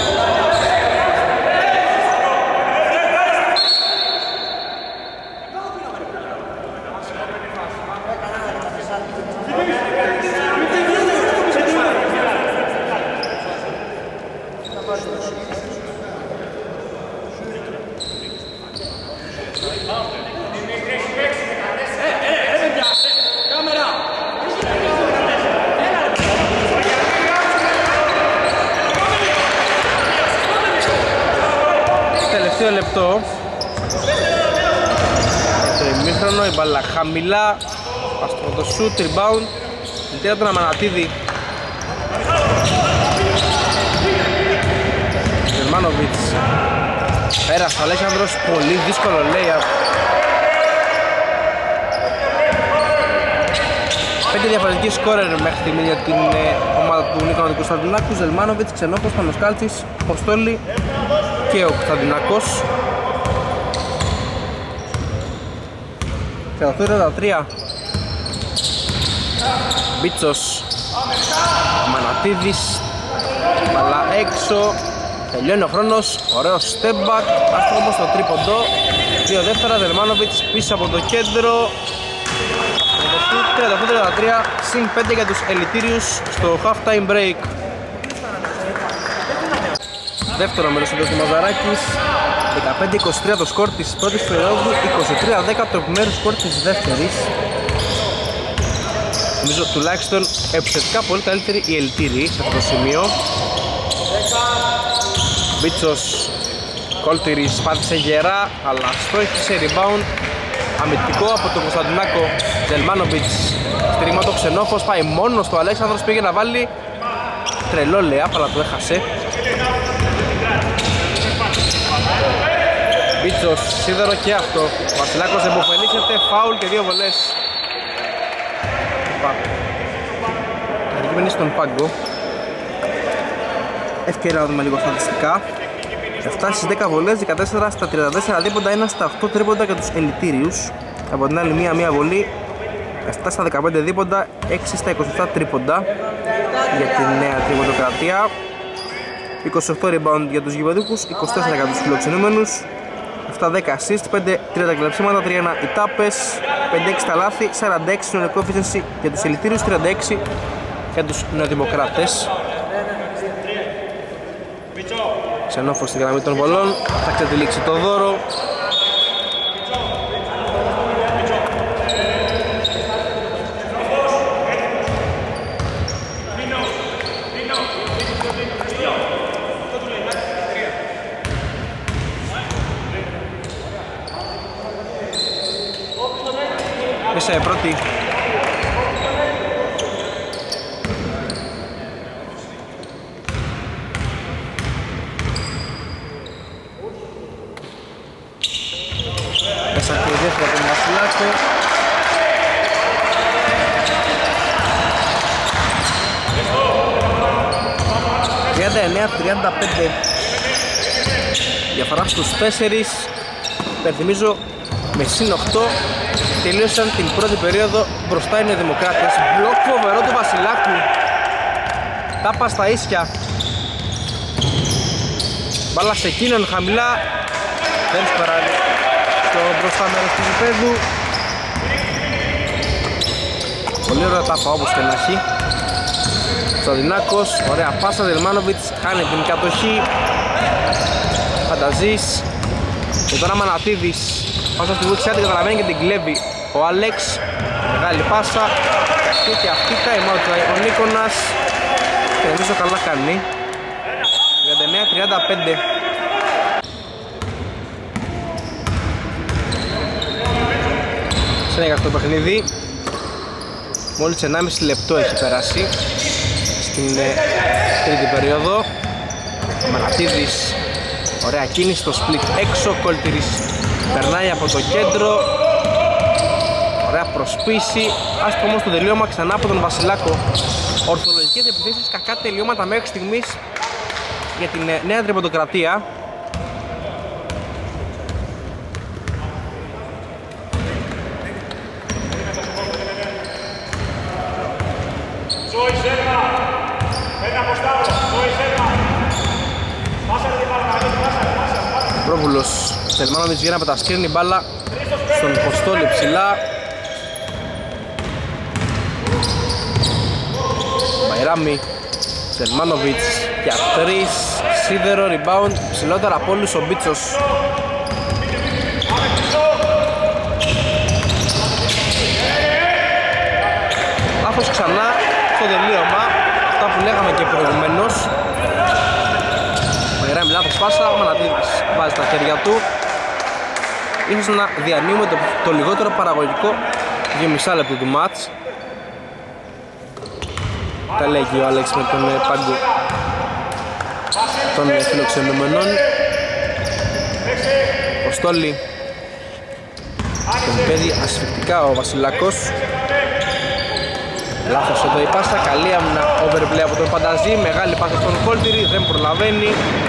Λεπτό. Το ημίχρονο, η μπάλα χαμηλά. Αστρο το shoot, rebound. Τελεία τον Αμανατίδη. Γερμάνοβιτς. Πέρασε ο Αλέξανδρος, πολύ δύσκολο layup. 5 διαφορετικοί σκόρερ μέχρι στιγμή για την ομάδα του Νίκο Κωνσταντινάκου. Ζελμάνοβιτς, Ξενόπος, Πανοσκάλτσης, Ποστόλη και ο Κωνσταντινάκος. 33. Μπίτσος, Μανατίδης, μπαλά έξω. Τελειώνει ο χρόνος, ωραίος step back. Άστο όμως το τρίποντο. 2 δεύτερα, Δερμάνοβιτς πίσω από το κέντρο. 38-33, συν 5 για τους ελιτήριους στο half-time break. Δεύτερο μέρος του Μαζαράκης, 15-23 το σκορ της πρώτης περίοδου, 23-10 το επιμέρους σκορ της δεύτερης. Νομίζω τουλάχιστον επιθετικά πολύ καλύτερη η ελιτήριοι σε αυτό το σημείο. Μπίτσος Κόλτηρης πάτησε γερά, αλλά στόχισε rebound αμυντικό από τον Κωνσταντινάκο. Ζελμάνοβιτς στηρίγμα το Ξενόφος, πάει μόνος του Αλέξανδρος, πήγε να βάλει τρελό layup αλλά το έχασε. Μπίτσος, σίδερο και αυτό. Ο Βασιλάκος εμποφελήσεται, φάουλ και 2 βολές. Αντικείμενη στον πάγκο. Ευκαιρία να δούμε λίγο στατιστικά. 7 στις 10 βολές, 14 στα 34 δίποντα, 1 στα 8 τρίποντα για τους ελιτήριους. Από την άλλη μία βολή, 7 στα 15 δίποντα, 6 στα 27 τρίποντα για τη νέα τρίποντοκρατία. 28 rebound για τους γηπεδούχους, 24 για τους φιλοξενούμενους. 7-10 assist, 5-3 κλεψίματα, 3-1 οι τάπες, 5-6 τα λάθη, 46 συνολικό efficiency για τους ελιτήριους, 36 για τους νεοδημοκράτες. Ξενόφος στην γραμμή των βολών, θα ξετυλίξει το δώρο. Μέσα η πρώτη. Μέσα και η δεύτερη από τον Βασιλάκο. ...39-35 διαφορά στους 4. Υπενθυμίζω με συν 8 τελείωσαν την πρώτη περίοδο, μπροστά είναι οι Δημοκράτες. Μπλοκ φοβερό του Βασιλάκου, τάπα στα ίσια, μπάλα σε εκείνον χαμηλά, δεν σπεράζει στο μπροστά μέρος του γηπέδου. Πολύ ωραία τάπα όπως και να έχει. Κωνσταντινάκος, ωραία πάσα, Δελμάνοβιτς χάνει την κατοχή. Φανταζής. Και τώρα Μανατίδης, πάσα στη βούτση, την καταλαβαίνει και την κλέβει ο Άλεξ. Μεγάλη πάσα. Και αυτή time out ο Νίκονας. Και νομίζω καλά κάνει. 39-35. Συνέχεια αυτό το παιχνίδι. Μόλις 1,5 λεπτό έχει περάσει στην τρίτη περίοδο. Μανατίδης, ωραία κίνηση στο split έξω. Κόλτηρης περνάει από το κέντρο, ωραία προσπίση. Άστο όμως το τελείωμα ξανά από τον Βασιλάκο. Ορθολογικές επιθέσεις, κακά τελειώματα μέχρι στιγμής για την νέα τριποντοκρατία. Πρόβουλος Σελμάνοβιτς βγαίνει από τα σκρίνη, μπάλα στον Ποστόλη ψηλά. Μαϊράμι, Σελμάνοβιτς για 3, σίδερο, rebound, ψηλότερα από όλους ο Μπίτσος. Λάθος ξανά στο τελείωμα, αυτά που λέγαμε και προηγουμένως. Μαϊράμι λάθος πάσα, ο Μανατίδης βάζει τα χέρια του. Ίσως να διανύουμε το λιγότερο παραγωγικό 2,5 λεπτό του μάτς. Τα λέγει ο Άλεξ με τον πάγκο των φιλοξενούμενων. Ο Στόλη τον παίζει ασφυκτικά ο Βασιλάκος. Λάθος εδώ η πάσα, καλή άμυνα, overplay από τον Φανταζή. Μεγάλη πάσα στον Κόλτηρη, δεν προλαβαίνει.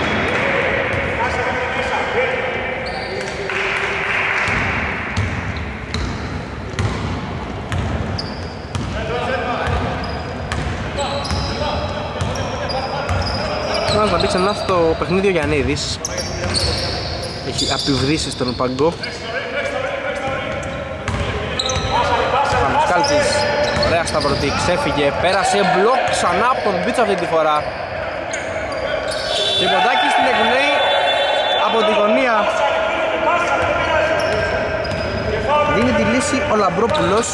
Να μπει ξανά στο παιχνίδι ο Γιαννίδης. Έχει απειβδίσει στον πάγκο. Πανουσκάλτης Σταυρωτή, ξέφυγε, πέρασε μπλοκ ξανά από τον Μπίτσο αυτή τη φορά. Και Ποντάκης την εκπνέει από τη γωνία. Δίνει τη λύση ο Λαμπρόπουλος.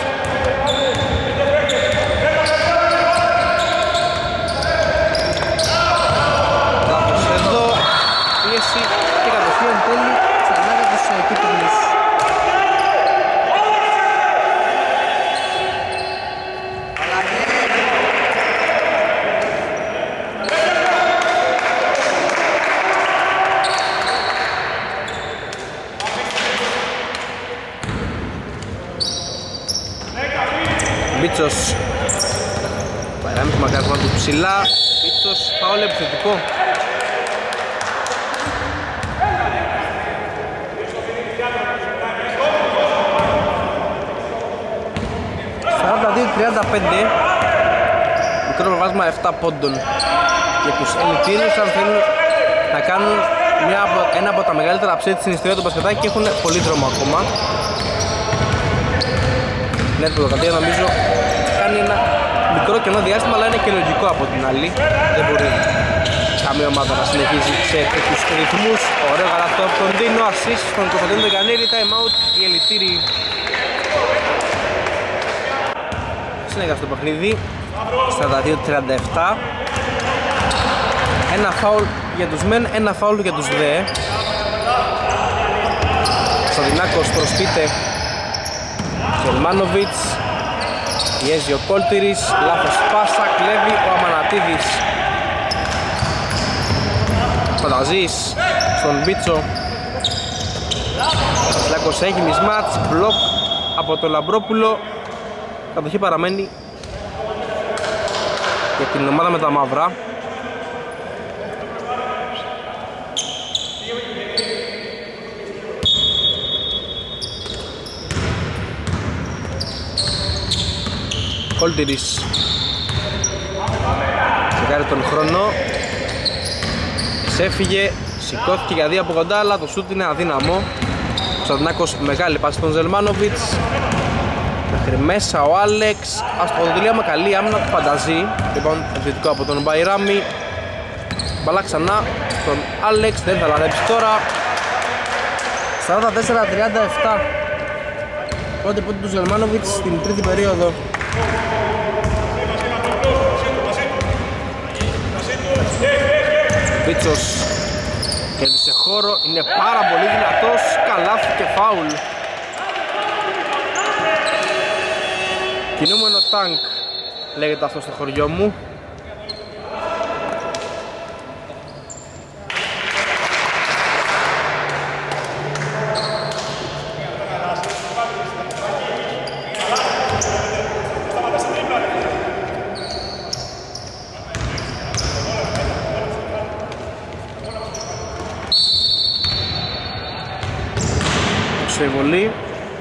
Λάθος εδώ, πίεση και κατοχή εν τέλει ξανά για τους κίτρινους. Μπίτσος, Παράμις μακάρμα του ψηλά, Μπίτσος, φάουλ επιθετικό. ...42-35, μικρό προβάσμα 7 πόντων για τους ελιτήρους αν θέλουν να κάνουν ένα από τα μεγαλύτερα upset στην ιστορία του μπασκετάκι και έχουν πολύ δρόμο ακόμα. Ναι, το Πρωτοκρατία νομίζω κάνει ένα μικρό κενό διάστημα, αλλά είναι και λογικό από την άλλη. Δεν μπορεί καμία ομάδα να συνεχίζει σε τέτοιους ρυθμούς. Ωραίο γαλακτό από τον Δίνο, assist στον Κωνσταντίνο Δεκανήρη, time out οι ελιτήριοι. Συνέχεια στο παιχνίδι, 42-37. Ένα φάουλ για τους μεν, ένα φάουλ για τους δε. Κωνσταντινάκος προσπίτε Γερμάνοβιτς, πιέζει ο Κόλτηρης, λάθος πάσα, κλέβει ο Αμανατίδης. Φανταζής στον Μπίτσο. Ο Σλάκος έχει μισμάτς, μπλοκ από το Λαμπρόπουλο. Κατοχή παραμένει για την ομάδα με τα μαύρα. Κόλτηρης ξεκάρει τον χρόνο, ξέφυγε, σηκώθηκε για δύο από κοντά, αλλά το σούτ είναι αδύναμο. Ο Κωνσταντινάκος μεγάλη πάση στον Ζελμάνοβιτς, μέχρι μέσα ο Άλεξ, αστροδηλίαμα καλή άμυνα του Φανταζή. Λοιπόν, επιθετικό από τον Μπαϊράμι, μπαλά ξανά στον Άλεξ, δεν θα λαδέψει τώρα. 44-37, πρώτη πόντη του Ζελμάνοβιτς στην τρίτη περίοδο. Μπίτσος κέρδισε χώρο, είναι πάρα πολύ δυνατός, καλάθι και φάουλ. Κινούμενο τάγκ λέγεται αυτό στο χωριό μου. Σε βολή.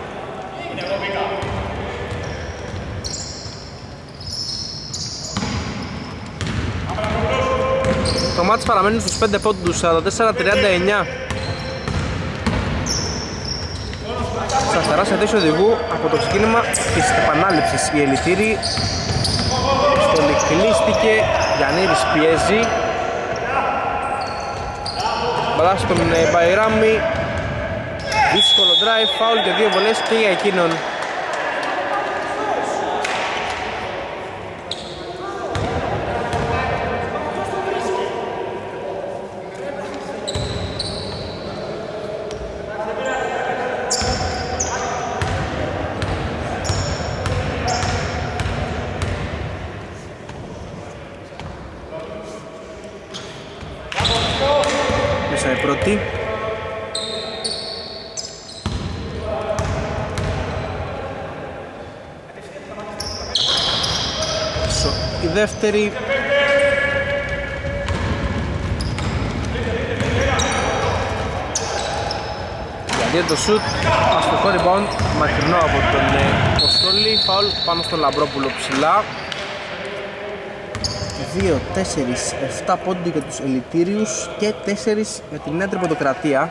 Το μάτς παραμένει στους 5 πόντους, 44-39. Σταθερά σε θέση οδηγού από το ξεκίνημα της επανάληψης. Οι ελιτήριοι στολικλίστηκε, Γιαννίδης πιέζει. Μπαλά στον Μπαϊράμι. Δύσκολο drive, foul και δύο βολές και για εκείνον. Μέσα η πρώτη. Η δεύτερη. Γιατί το shoot, αστοχό rebound, μακρινό από τον Κοστόλη, φάουλ πάνω στον Λαμπρόπουλο ψηλά. 2, 4, 7 πόντι για τους ελιτήριους και 4 για την Νέα Τρυποντοκρατία.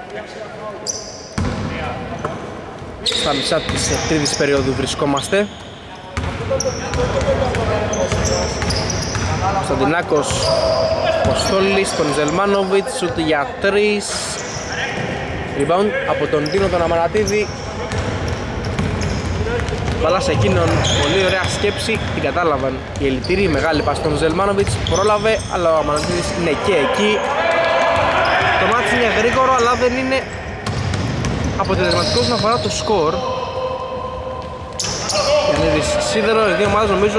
Στα μισά της τρίτης περίοδου βρισκόμαστε. Κωνσταντινάκος, Αποστόλης, τον Ζελμάνοβιτς, σούτ για 3. Rebound από τον Τίνο τον Αμανατίδη. Μπαλά σε εκείνον, πολύ ωραία σκέψη, την κατάλαβαν οι ελιτήριοι. Μεγάλη πάση στον Ζελμάνοβιτς, πρόλαβε, αλλά ο Αμανατίδης είναι και εκεί. Το μάτς είναι γρήγορο, αλλά δεν είναι αποτελεσματικό όσον αφορά το σκορ. Γιαννίδης Σίδερο, οι δύο ομάδες νομίζω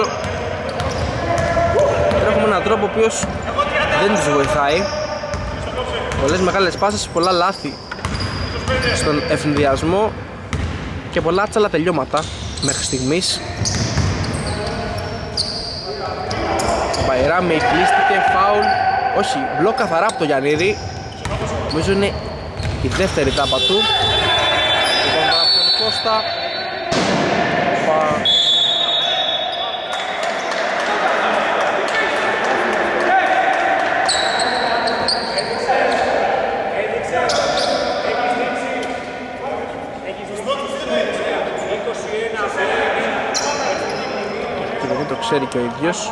έχουμε έναν τρόπο ο οποίος δεν τους βοηθάει. Πολλές μεγάλες πάσες, πολλά λάθη στον ευνηδιασμό και πολλά άτσαλα τελειώματα μέχρι στιγμής. Μπαϊράμι κλείστηκε, φάουλ, όχι, μπλοκ καθαρά από το Γιαννίδη. Νομίζω είναι η δεύτερη τάπα του. Λοιπόν, από τον Κώστα. Και δεν το ξέρει και ο ίδιος.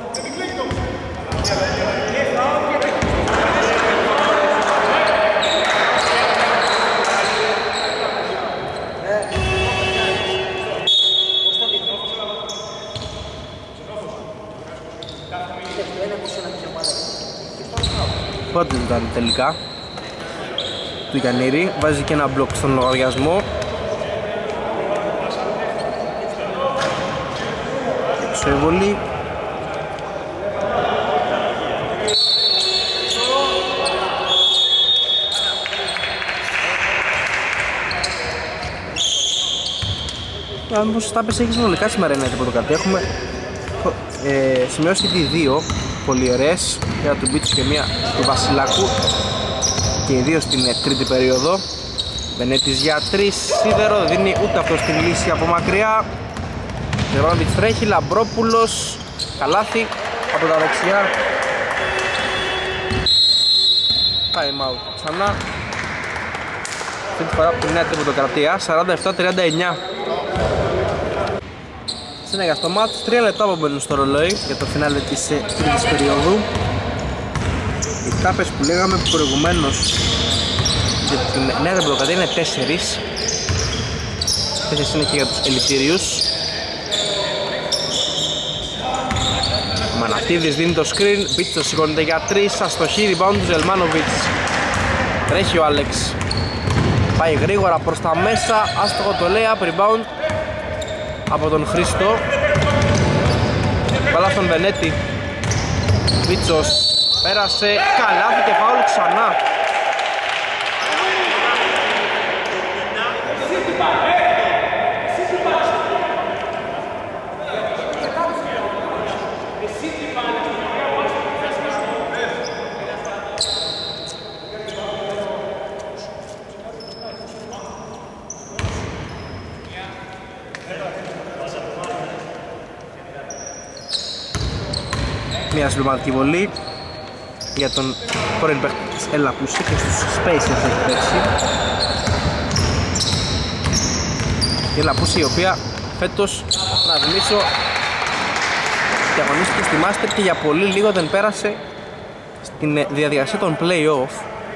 Πότε ήταν τελικά του Γιαννήρη, βάζει και ένα μπλοκ στον λογαριασμό. Εξωεβολή. Αν πως τα πες έχει συνολικά σήμερα είναι τίποτα κάτι. Έχουμε σημειώσει ήδη δύο πολύ ωραίες, μια του Μπίτσου και μια του Βασιλάκου και οι δύο στην τρίτη περίοδο. Βενέτης για 3, Σίδερο, δεν δίνει ούτε αυτό στην λύση από μακριά. Ζερβάνοβιτς τρέχει, Λαμπρόπουλος, καλάθι από τα δεξιά. Time out ξανά. Αυτή τη φορά από τη νέα τριποντοκρατία, 47-39. Συνέχεια στο μάτς, 3 λεπτά που μπαίνουν στο ρολόι για το φινάλε της τρίτης περίοδου. Οι τάπες που λέγαμε προηγουμένως για την νέα τριποντοκρατία είναι 4. 4 είναι και για τους ελιτήριους. Μανατίδης δίνει το screen, Μπίτσος σηκώνεται για 3, αστοχή, rebound του Ζελμάνοβιτς. Τρέχει ο Άλεξ, πάει γρήγορα προς τα μέσα, άστοχο το layup, rebound από τον Χρήστο. Μπαλά στον Βενέτη, Μπίτσος πέρασε, καλάθι και φάουλ ξανά. Μια συμπληρωματική βολή για τον πρώην παίκτη της Ελαπούση και στους Spacers έχει παίξει. Η Ελαπούση η οποία φέτος, να θυμίσω, διαγωνίστηκε στη Master και για πολύ λίγο δεν πέρασε στην διαδικασία των play-off.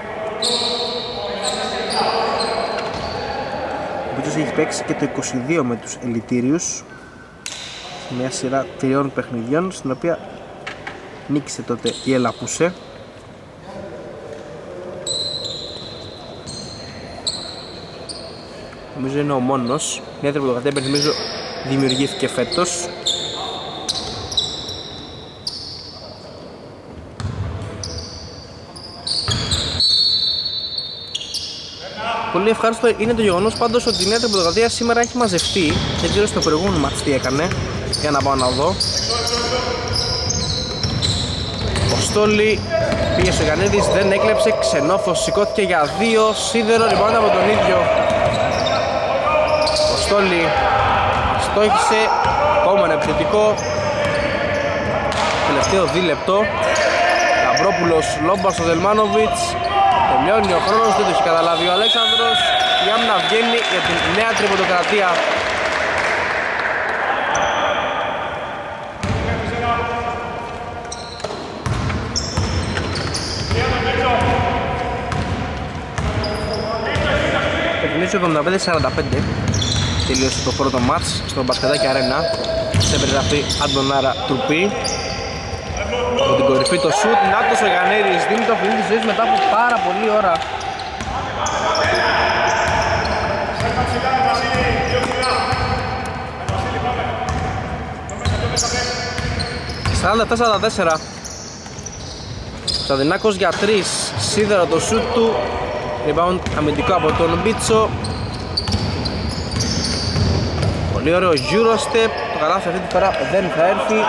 Ο οποίος έχει παίξει και το 22 με τους ελιτήριους σε μια σειρά 3 παιχνιδιών στην οποία νίκησε τότε η Ελαπούσε. Νομίζω είναι ο μόνος. Μια τριποντοκρατία νομίζω δημιουργήθηκε φέτος. Πολύ ευχάριστο είναι το γεγονός πάντως ότι η νέα τριποντοκρατία σήμερα έχει μαζευτεί. Δεν ξέρω στο προηγούμενο μάτς τι έκανε. Για να πάω να δω. Αποστόλη, πήγε στο Γιαννίδης, δεν έκλεψε, Ξενόφος σηκώθηκε για 2, Σίδερο, rebound από τον ίδιο. Αποστόλη αστόχησε, ακόμα ένα επιθετικό. Τελευταίο δίλεπτο. Λαμπρόπουλος, Λόμπας στο Δελμάνοβιτς. Τελειώνει ο χρόνος, δεν το έχει καταλάβει ο Αλέξανδρος. Η άμυνα βγαίνει για την νέα τριποντοκρατία. νομίζω 75-45 τελείωσε το πρώτο μάτς στο Μπασκετάκι Αρένα σε περιγραφή Αντωνάρα Τρουπή. Από την κορυφή το σουτ, Νάτος ο Γιαννέρης δίνει το φιλί της ζωής μετά από πάρα πολλή ώρα. 47-44. Σταδινάκος για 3, σίδερο το σουτ του, rebound αμυντικό από τον Μπίτσο. Πολύ ωραίο Eurostep, το καλάθι αυτή τη φορά δεν θα έρθει.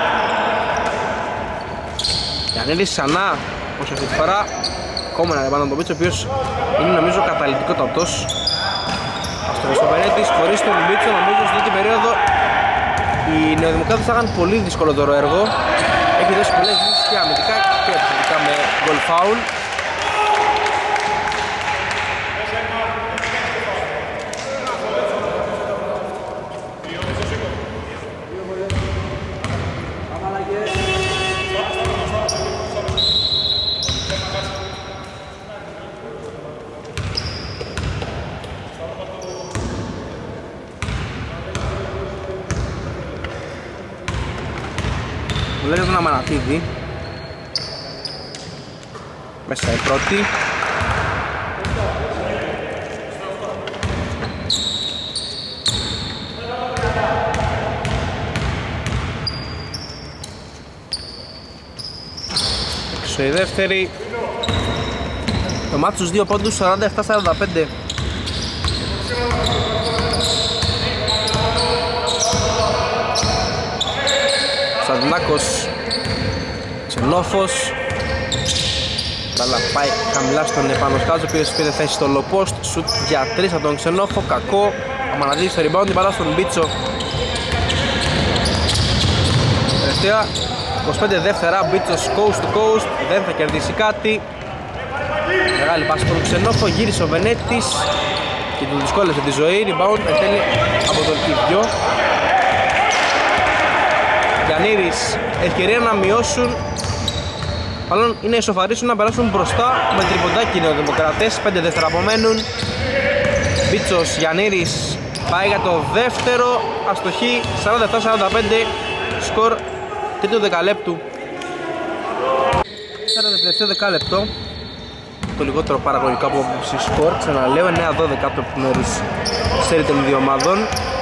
Γιαννίδης ξανά, όπως αυτή τη φορά, ακόμα ένα rebound από τον Μπίτσο, ο οποίος είναι νομίζω καταλυτικότατος. Αστοχός ο Βενέτης, χωρίς τον Μπίτσο, νομίζω στην τέτοια περίοδο οι νεοδημοκράτες θα είχαν πολύ δυσκολότερο έργο. Έχει δώσει πολλές λύσεις και αμυντικά και επιθετικά με goal foul. Βλέπετε τον Αμανατίδη μέσα η πρώτη. Έξω η δεύτερη. Το μάτι στους 2 πόντους 47-45. Σαντινάκος, Ξενόφος. Μπάλα πάει χαμηλά στον Επανοσκάζο, ο οποίος πήρε θέση στο low post. Σουτ για 3 από τον Ξενόφο, κακό. Αμαναδίδης στο rebound, την μπάλα στον Μπίτσο. Τελευταία 25 δεύτερα, Μπίτσος coast to coast, δεν θα κερδίσει κάτι. Μεγάλη πάση από τον Ξενόφο, γύρισε ο Βενέτης και του δυσκόλεσε τη ζωή. Rebound εκτέλει από τον ίδιο. Γιαννήρης, ευκαιρία να μειώσουν, μάλλον είναι να ισοφαρίσουν, να περάσουν μπροστά με τριποντάκι οι νεοδημοκρατές. 5 δεύτερα απομένουν. Μπίτσος, Γιαννήρης πάει για το δεύτερο, αστοχή. 47-45, σκορ τρίτο δεκαλέπτου. Άρα το τελευταίο δεκάλεπτο, το λιγότερο παραγωγικό από άποψη σκορ, ξαναλέω 9-12 από το επιμέρους σέρι των δύο ομάδων.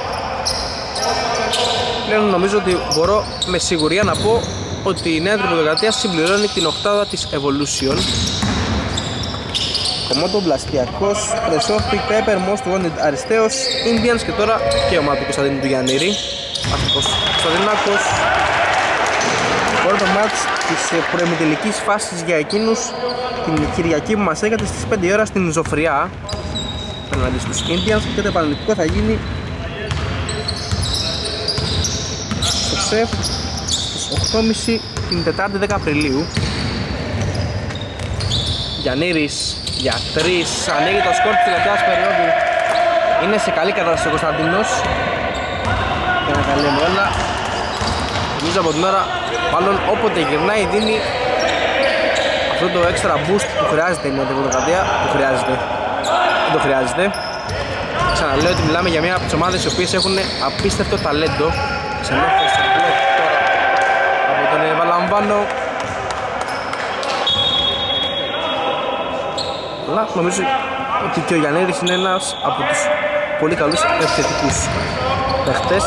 Πλέον νομίζω ότι μπορώ με σιγουριά να πω ότι η νέα τριποδοκρατία συμπληρώνει την οκτάδα της Evolution. Κομμότο, Μπλαστιακός, Πρεσόφι, Pepper, Most Wanted, Αριστέος, Indians και τώρα και η ομάδα του Κωνσταντίνου του Γιαννήρη. Αστοχός Κωνσταντινάκος. Πρώτο μάτς της προημιτελικής φάσης για εκείνους την Κυριακή που μας έκατε στις 5 η ώρα στην Ζωφριά απέναντι στους Indians, και το επαναληπτικό θα γίνει στο ΣΕΦ στις 8.30 την Τετάρτη 10 Απριλίου. Γιαννήρης για 3, ανοίγει το σκορ της τελευταίας περίοδου. Είναι σε καλή κατάσταση ο Κωνσταντίνος για να τα λέμε όλα. Νομίζω από την ώρα, μάλλον όποτε γυρνάει, δίνει αυτό το extra boost που χρειάζεται η νέα τριποδοκρατία. Δεν το χρειάζεται. Ξαναλέω ότι μιλάμε για μια από τις ομάδες οι οποίες έχουν απίστευτο ταλέντο. Ξενόφος τώρα από τον Βαλαμβάνο. Αλλά νομίζω ότι και ο Γιαννέρης είναι ένας από τους πολύ καλούς επιθετικούς παίχτες.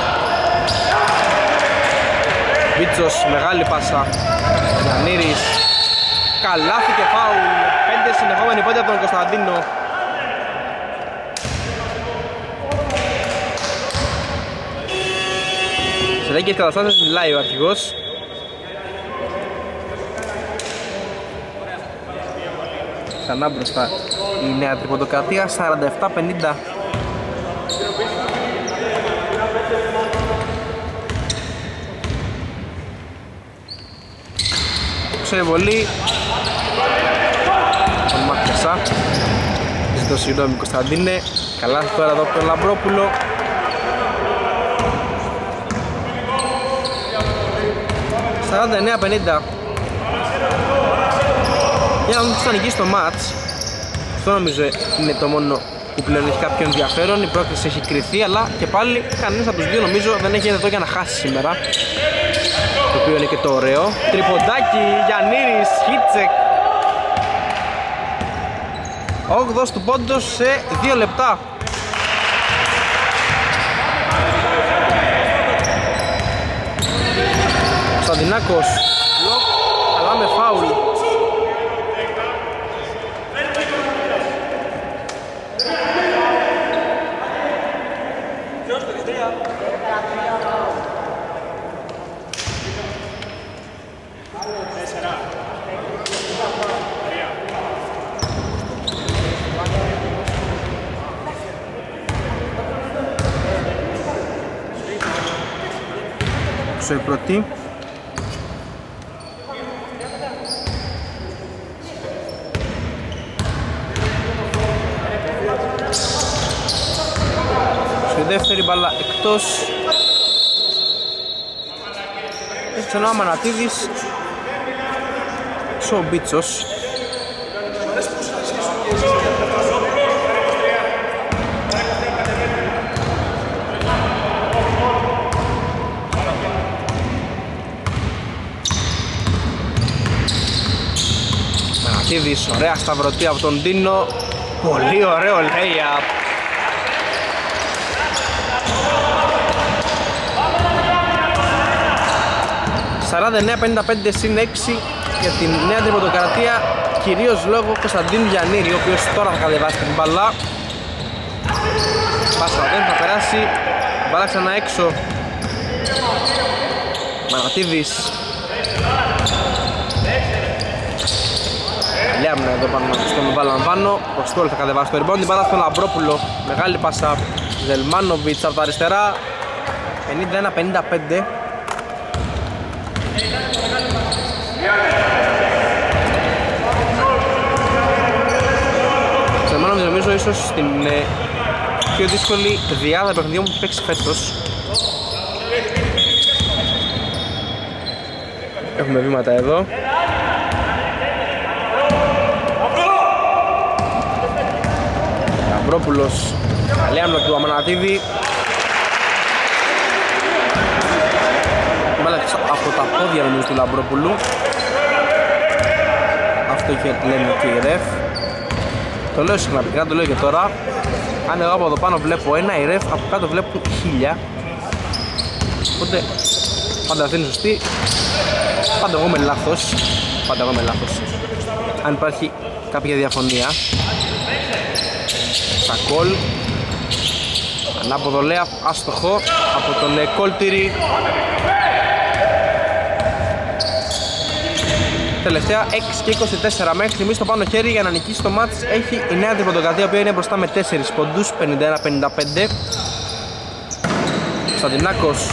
Μπίτσος, μεγάλη πάσα. Γιαννήρης, καλάθι και φάουλ. 5 συνεχόμενοι πόντι από τον Κωνσταντίνο. Σε τέτοιες καταστάσεις μιλάει ο αρχηγός. Ξανά μπροστά η νέα τριποντοκρατία, 47-50. Ξεβολή τον Μάκιασα. Ζητώ συγγνώμη Κωνσταντίνε. Καλά τώρα εδώ από τον Λαμπρόπουλο. Στα 49-50. Για να δούμε τι θα νικήσει το μάτς. Αυτό νομίζω είναι το μόνο που που πλέον έχει κάποιο ενδιαφέρον. Η πρόκληση έχει κριθεί, αλλά και πάλι κανείς από τους δύο νομίζω δεν έχει εδώ για να χάσει σήμερα. Το οποίο είναι και το ωραίο. Τριποντάκι, Γιαννήρης, Χίτσεκ. 8ος του πόντος σε 2 λεπτά. Κωνσταντινάκος, μπλοκ, αλλά με φάουλ. Στο πρώτη. Στη δεύτερη μπάλα εκτός. Έχει ξανά ο Μανατίδης. Ο Μπίτσος. Μανατίδης, ωραία σταυρωτή από τον Ντίνο. Πολύ ωραίο lay-up. «49-55 συν 6 για την Νέα Τριποντοκρατία, κυρίως λόγω Κωνσταντίνου Γιαννήρη, ο οποίος τώρα θα κατεβάσει την μπαλά. Πάσα δεν θα περάσει, μπαλά ξανά έξω. Μανατίδης. Λιάμνα εδώ πάνω στον Βαλαμβάνο. Ο Στόλ θα κατεβάσει το rebound, την μπαλά στον Λαμπρόπουλο. Μεγάλη πάσα, Δελμάνοβιτς από τα αριστερά. 51-55. Δελμάνοβιτς νομίζω ίσως στην πιο δύσκολη διάδα παιχνιδιών που έχει παίξει φέτος. Έχουμε βήματα εδώ. Λαμπρόπουλος, καλή άμυνα του Αμανατίδη. Μπάλα από τα πόδια νομίζω του Λαμπρόπουλου. Αυτό και λένε και οι ρεφ. Το λέω συχνά πικρά, το λέω και τώρα. Αν εγώ από εδώ πάνω βλέπω ένα, οι ρεφ από κάτω βλέπουν 1000. Οπότε πάντα αυτή είναι σωστή. Πάντα εγώ με λάθος. Πάντα εγώ με λάθος. Αν υπάρχει κάποια διαφωνία. Σακόλ. Ανάποδο λέα, άστοχο από τον Κόλτηρη. Τελευταία 6 και 24 μέχρι στιγμής στο πάνω χέρι για να νικήσει το μάτς έχει η Νέα Τριποντοκρατία, η οποία είναι μπροστά με 4 πόντους, 51-55. Κωνσταντινάκος.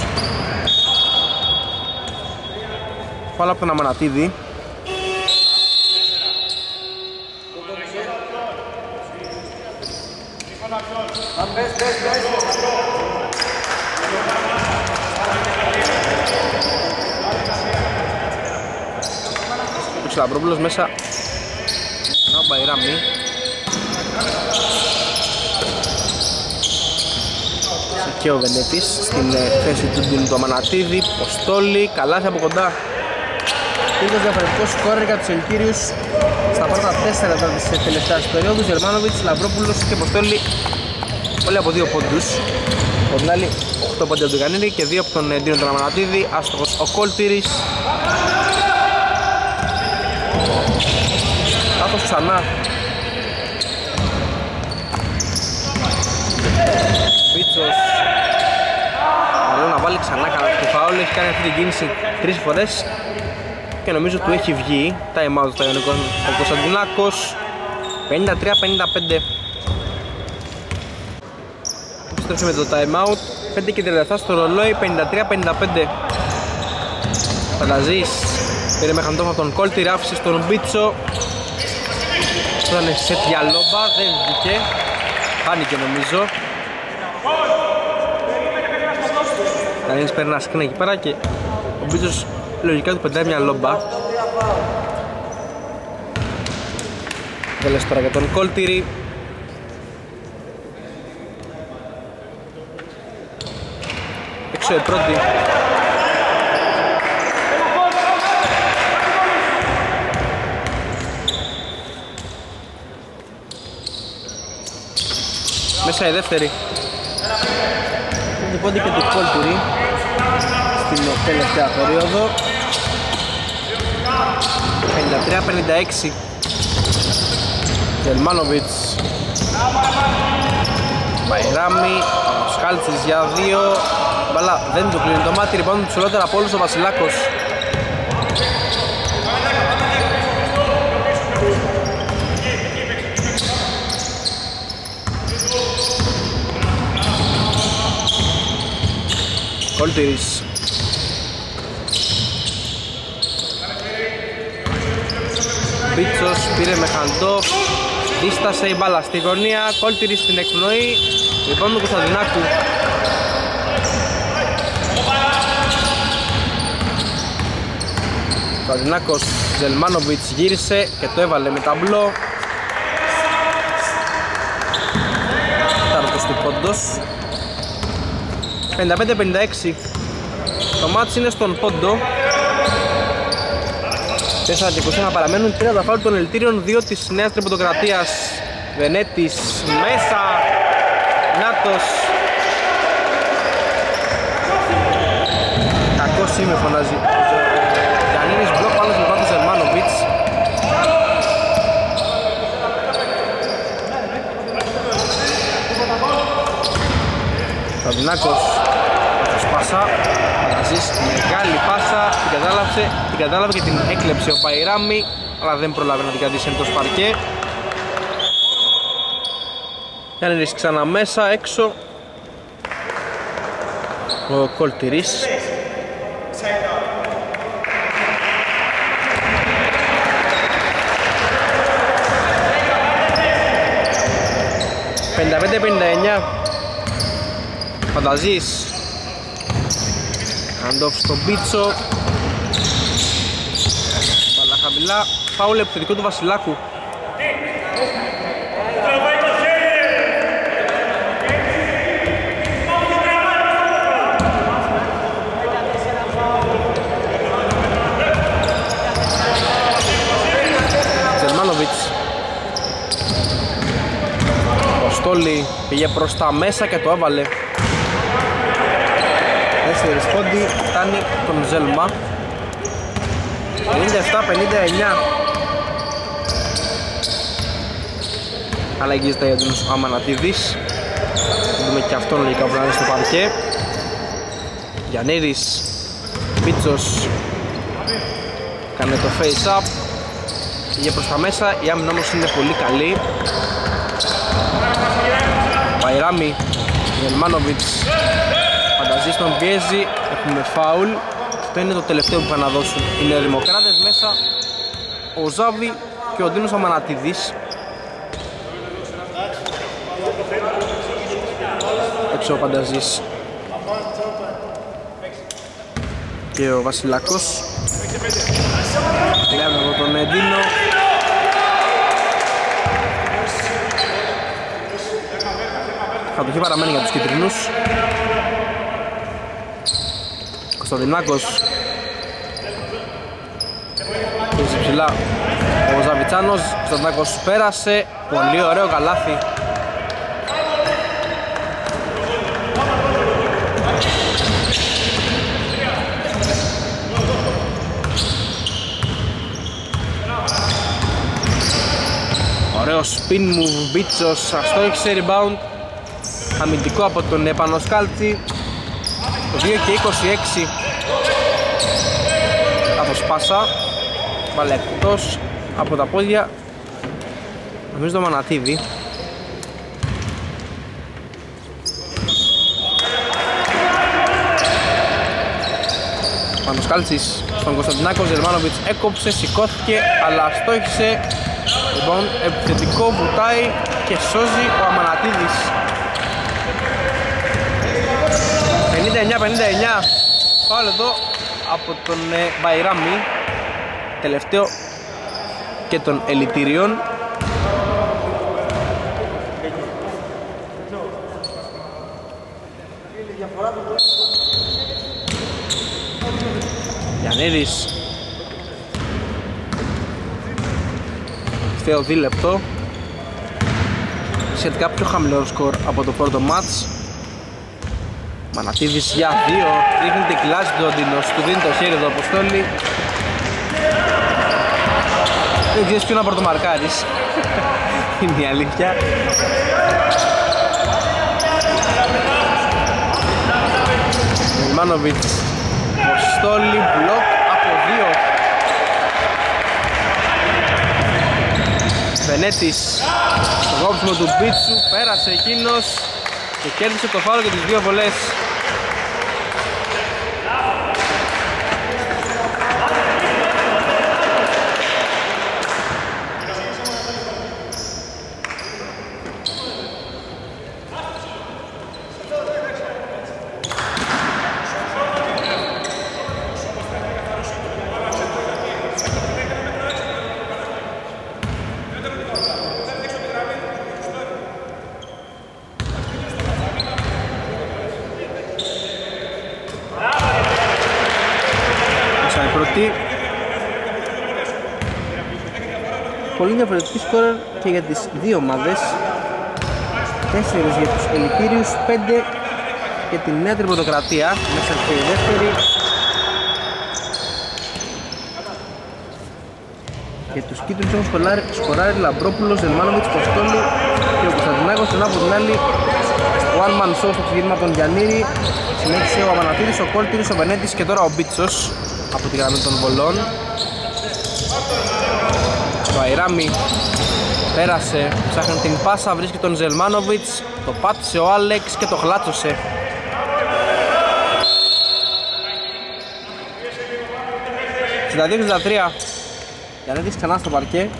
Πάλα από τον Αμανατίδη. Ο Λαμπρόπουλος μέσα ένα Μπαϊράμι. Και ο Βενέτης στην θέση του Ντίνου του Αμανατίδη. Ποστόλη, καλάθι από κοντά. Λίγος διαφορετικός σκόρερ για τους Ελκύριους στα πρώτα 4 της τελευταίας περίοδους. Γερμάνοβιτς, Λαμπρόπουλος και Ποστόλη όλοι από 2 πόντους. Από την άλλη 8 πόντια από τον Γιαννήρη και 2 από τον Ντίνο του Αμανατίδη. Άστοχος ο Κόλτηρης. Λάθος ξανά. Μπίτσος. Καλό να βάλει ξανά καλά το φάουλ. Έχει κάνει αυτή την κίνηση 3 φορές και νομίζω του έχει βγει. Time out στο Ιωνικό ο Κωνσταντινάκος. 53-55. Επιστρέφουμε το time out. 5 και 37 στο ρολόι. 53-55. Φανταζείς. Πήρε με χαντόφα τον Κόλτηρη, άφησε στον Μπίτσο. Ήταν σε διαλόμπα, δεν βγήκε. Χάνηκε νομίζω. Κανένας παίρνει ένα σκριν εκεί πέρα και ο Μπίτσος λογικά του πετάει μια λόμπα. Δεν λες τώρα για τον Κόλτηρη. έξω η πρώτη. Μέσα η δεύτερη. Το πόντι και του Κόλτουρη στην τελευταία περίοδο. 53-56. Ζελμάνοβιτς, Μπαϊράμι, ο Σκάλτσης για 2. Μπαλά δεν του κλείνει το μάτι, λοιπόν ψηλότερα από όλους ο Βασιλάκος. Κόλτουρης. Πίτσος πήρε με χαντόφ, δίστασε η μπάλα στη γωνία, Κόλτουρης στην εκπνοή, λοιπόν του Κωνσταντινάκου. Κωνσταντινάκος, Ζελμάνοβιτς γύρισε και το έβαλε με ταμπλό. Τάρτος του πόντος. 55-56. Το μάτς είναι στον πόντο. 4-21 παραμένουν, 3 τα φάουλ των ελτήριων, 2 της Νέας Τρυποντοκρατίας. Βενέτης μέσα, Νάτος. Κακό σήμε φωνάζει Γιαννίνης, μπλοκ πάνω στο λεπτά του Ζελμάνοβιτς. Κωνσταντινάκος, πάσα, Αναζής, μεγάλη πάσα, την κατάλαβε και την έκλεψε ο Παϊράμι, αλλά δεν προλάβει να την κρατήσει εντός παρκέ. Γιάννης ξανά μέσα, έξω ο Κολτηρής. «55-59». Φανταζής, Αντόφ στον Πίτσο, μπάλα χαμηλά, φάουλ επιθετικό του Βασιλάκου. Ζελμάνοβιτς, ο Στόλι πήγε προς τα μέσα και το έβαλε. 4 πόντι, φτάνει τον Ζέλμα. 57-59. Αλλαγή στα έντονος ο Αμανατίδης. Δούμε και αυτόν λογικά που να είναι στο παρκέ. Γιαννίδης, Πίτσος κάνει το face up, πήγε προς τα μέσα, η άμυνα όμως είναι πολύ καλή. Παϊράμι, Γελμάνοβιτς, Φανταζής τον πιέζει, έχουμε φάουλ. Αυτό είναι το τελευταίο που θα να δώσουν οι νεοδημοκράτες μέσα, ο Ζάβη και ο Ντίνος Αμανατίδης. Έξω ο Φανταζής και ο Βασιλάκος. Βλέπουμε από τον Ντίνο. Κατοχή παραμένει για τους κίτρινους. Κωνσταντινάκος παίζει ψηλά ο Ζαβιτσάνος. Κωνσταντινάκος πέρασε, πολύ ωραίο καλάθι. Ωραίο spin move, Μπίτσος αστόχησε, rebound αμυντικό από τον Επανοσκάλτη. Το 2 και 26. Λάθος πάσα, βάλε εκτός από τα πόδια, νομίζω το Μανατίδη. Πανοσκάλτσης στον Κωνσταντινάκο, Ζελμάνοβιτς έκοψε, σηκώθηκε αλλά αστόχησε. Λοιπόν, επιθετικό, βουτάει και σώζει ο Αμανατίδης. 59-59. Πάω εδώ από τον Μπαϊράμι, τελευταίο και των ελιτήριων. Γιαννίδης. Θεό δίλεπτο. Σχετικά πιο χαμηλό σκορ από το πρώτο μάτς. Μανατίδης για 2. Δείχνει την κλάση του Οντίνος. Του δίνει το χέρι του Αποστόλη. Δεν ξέρεις ποιο να πρωτομαρκάρεις. Είναι η αλήθεια. Μάνοβιτς. Αποστόλη. Μπλοκ από 2. Βενέτης. Το κόψιμο του Μπίτσου. Πέρασε εκείνος και κέρδισε το φάουλ και τις 2 βολές. Πολύ διαφορετική σκόρερ και για τις δύο ομάδες. 4 για τους Ελικύριους, 5 για την Νέα Τρυποδοκρατία. Μέσα και η δεύτερη. Για τους κίτρινους έχουν σκοράρει Λαμπρόπουλος, Δελμάνοβιτς, Κοστόλου και ο Κωνσταντινάκος. Ενώ από την άλλη one man show στο ξεκίνημα των Γιαννήρη. Συνέχισε ο Αμανατίδης, ο Κόλτηρης, ο Βενέτης και τώρα ο Μπίτσος από τη γραμμή των βολών. Το Αϊράμι πέρασε, ψάχνει την πάσα, βρίσκει τον Ζελμάνοβιτς, το πάτησε ο Άλεξ και το χλάτσωσε. Στα 2-63 Γιαννίδης ξανά στο παρκέ.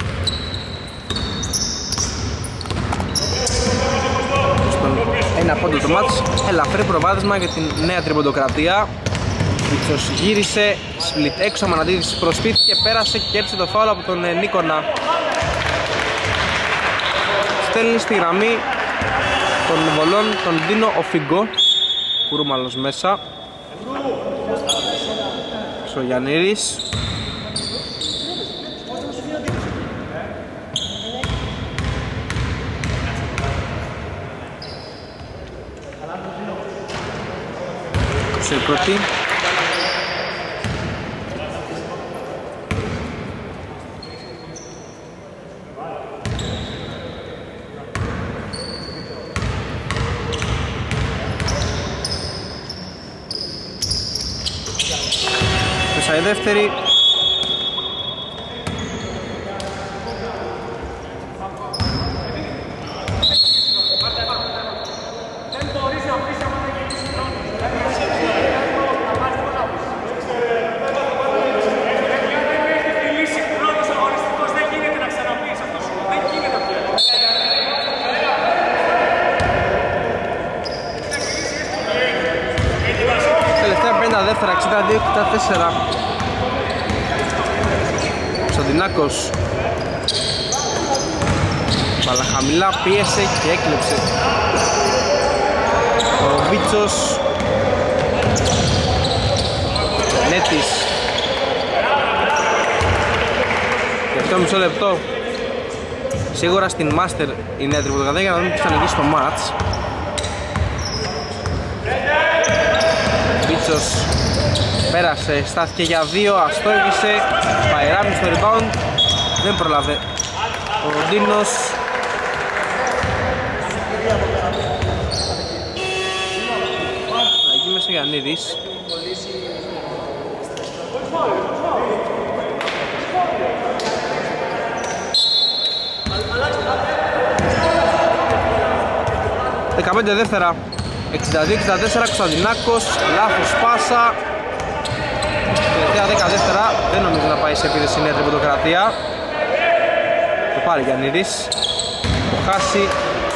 Στον ένα πόντο το μάτς, ελαφρύ προβάδισμα για την Νέα Τρυποντοκρατία. Βίτσος γύρισε, σπλιτ έξω, Αμανατίδης προσπίθηκε, πέρασε και κέρδισε το φάουλ από τον Νίκονα. Στέλνει στη γραμμή των βολών τον Δίνο ο Φίγκο, Κουρούμαλος μέσα. Ο Γιαννίδης. Σε πρώτη. Μέσα η δεύτερη. Δεύτερα 62-64. Κωνσταντινάκος. Μπάλα χαμηλά, πίεσε και έκλεψε. Ο Βίτσος. Νέτης. Και αυτό μισό λεπτό. Σίγουρα στην Μάστερ η Νέα Τρυποδοκρατία για να δούμε ποιος θα νικήσει το μάτς. Βίτσος πέρασε, στάθηκε για 2, αστόχησε, Παϊράμι στο rebound, δεν προλάβε ο Ντίνος. Εκεί μέσα ο Γιαννίδης. Δεκαπέντε δεύτερα. 62-64, Κωνσταντινάκος, λάθος πάσα. Τελευταία 10 δεύτερα, δεν νομίζω να πάει σε επίδεση η Νέα Τρυποδοκρατία. Το πάρει Γιαννίδης. Το χάσει.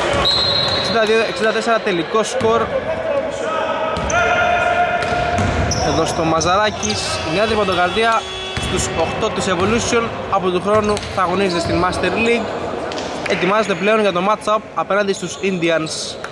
62-64 τελικό σκορ. Εδώ στο Μαζαράκης, η Νέα Τρυποδοκρατία στους 8 της Evolution από του χρόνου θα αγωνίζεται στην Master League. Ετοιμάζεται πλέον για το match-up απέναντι στους Indians.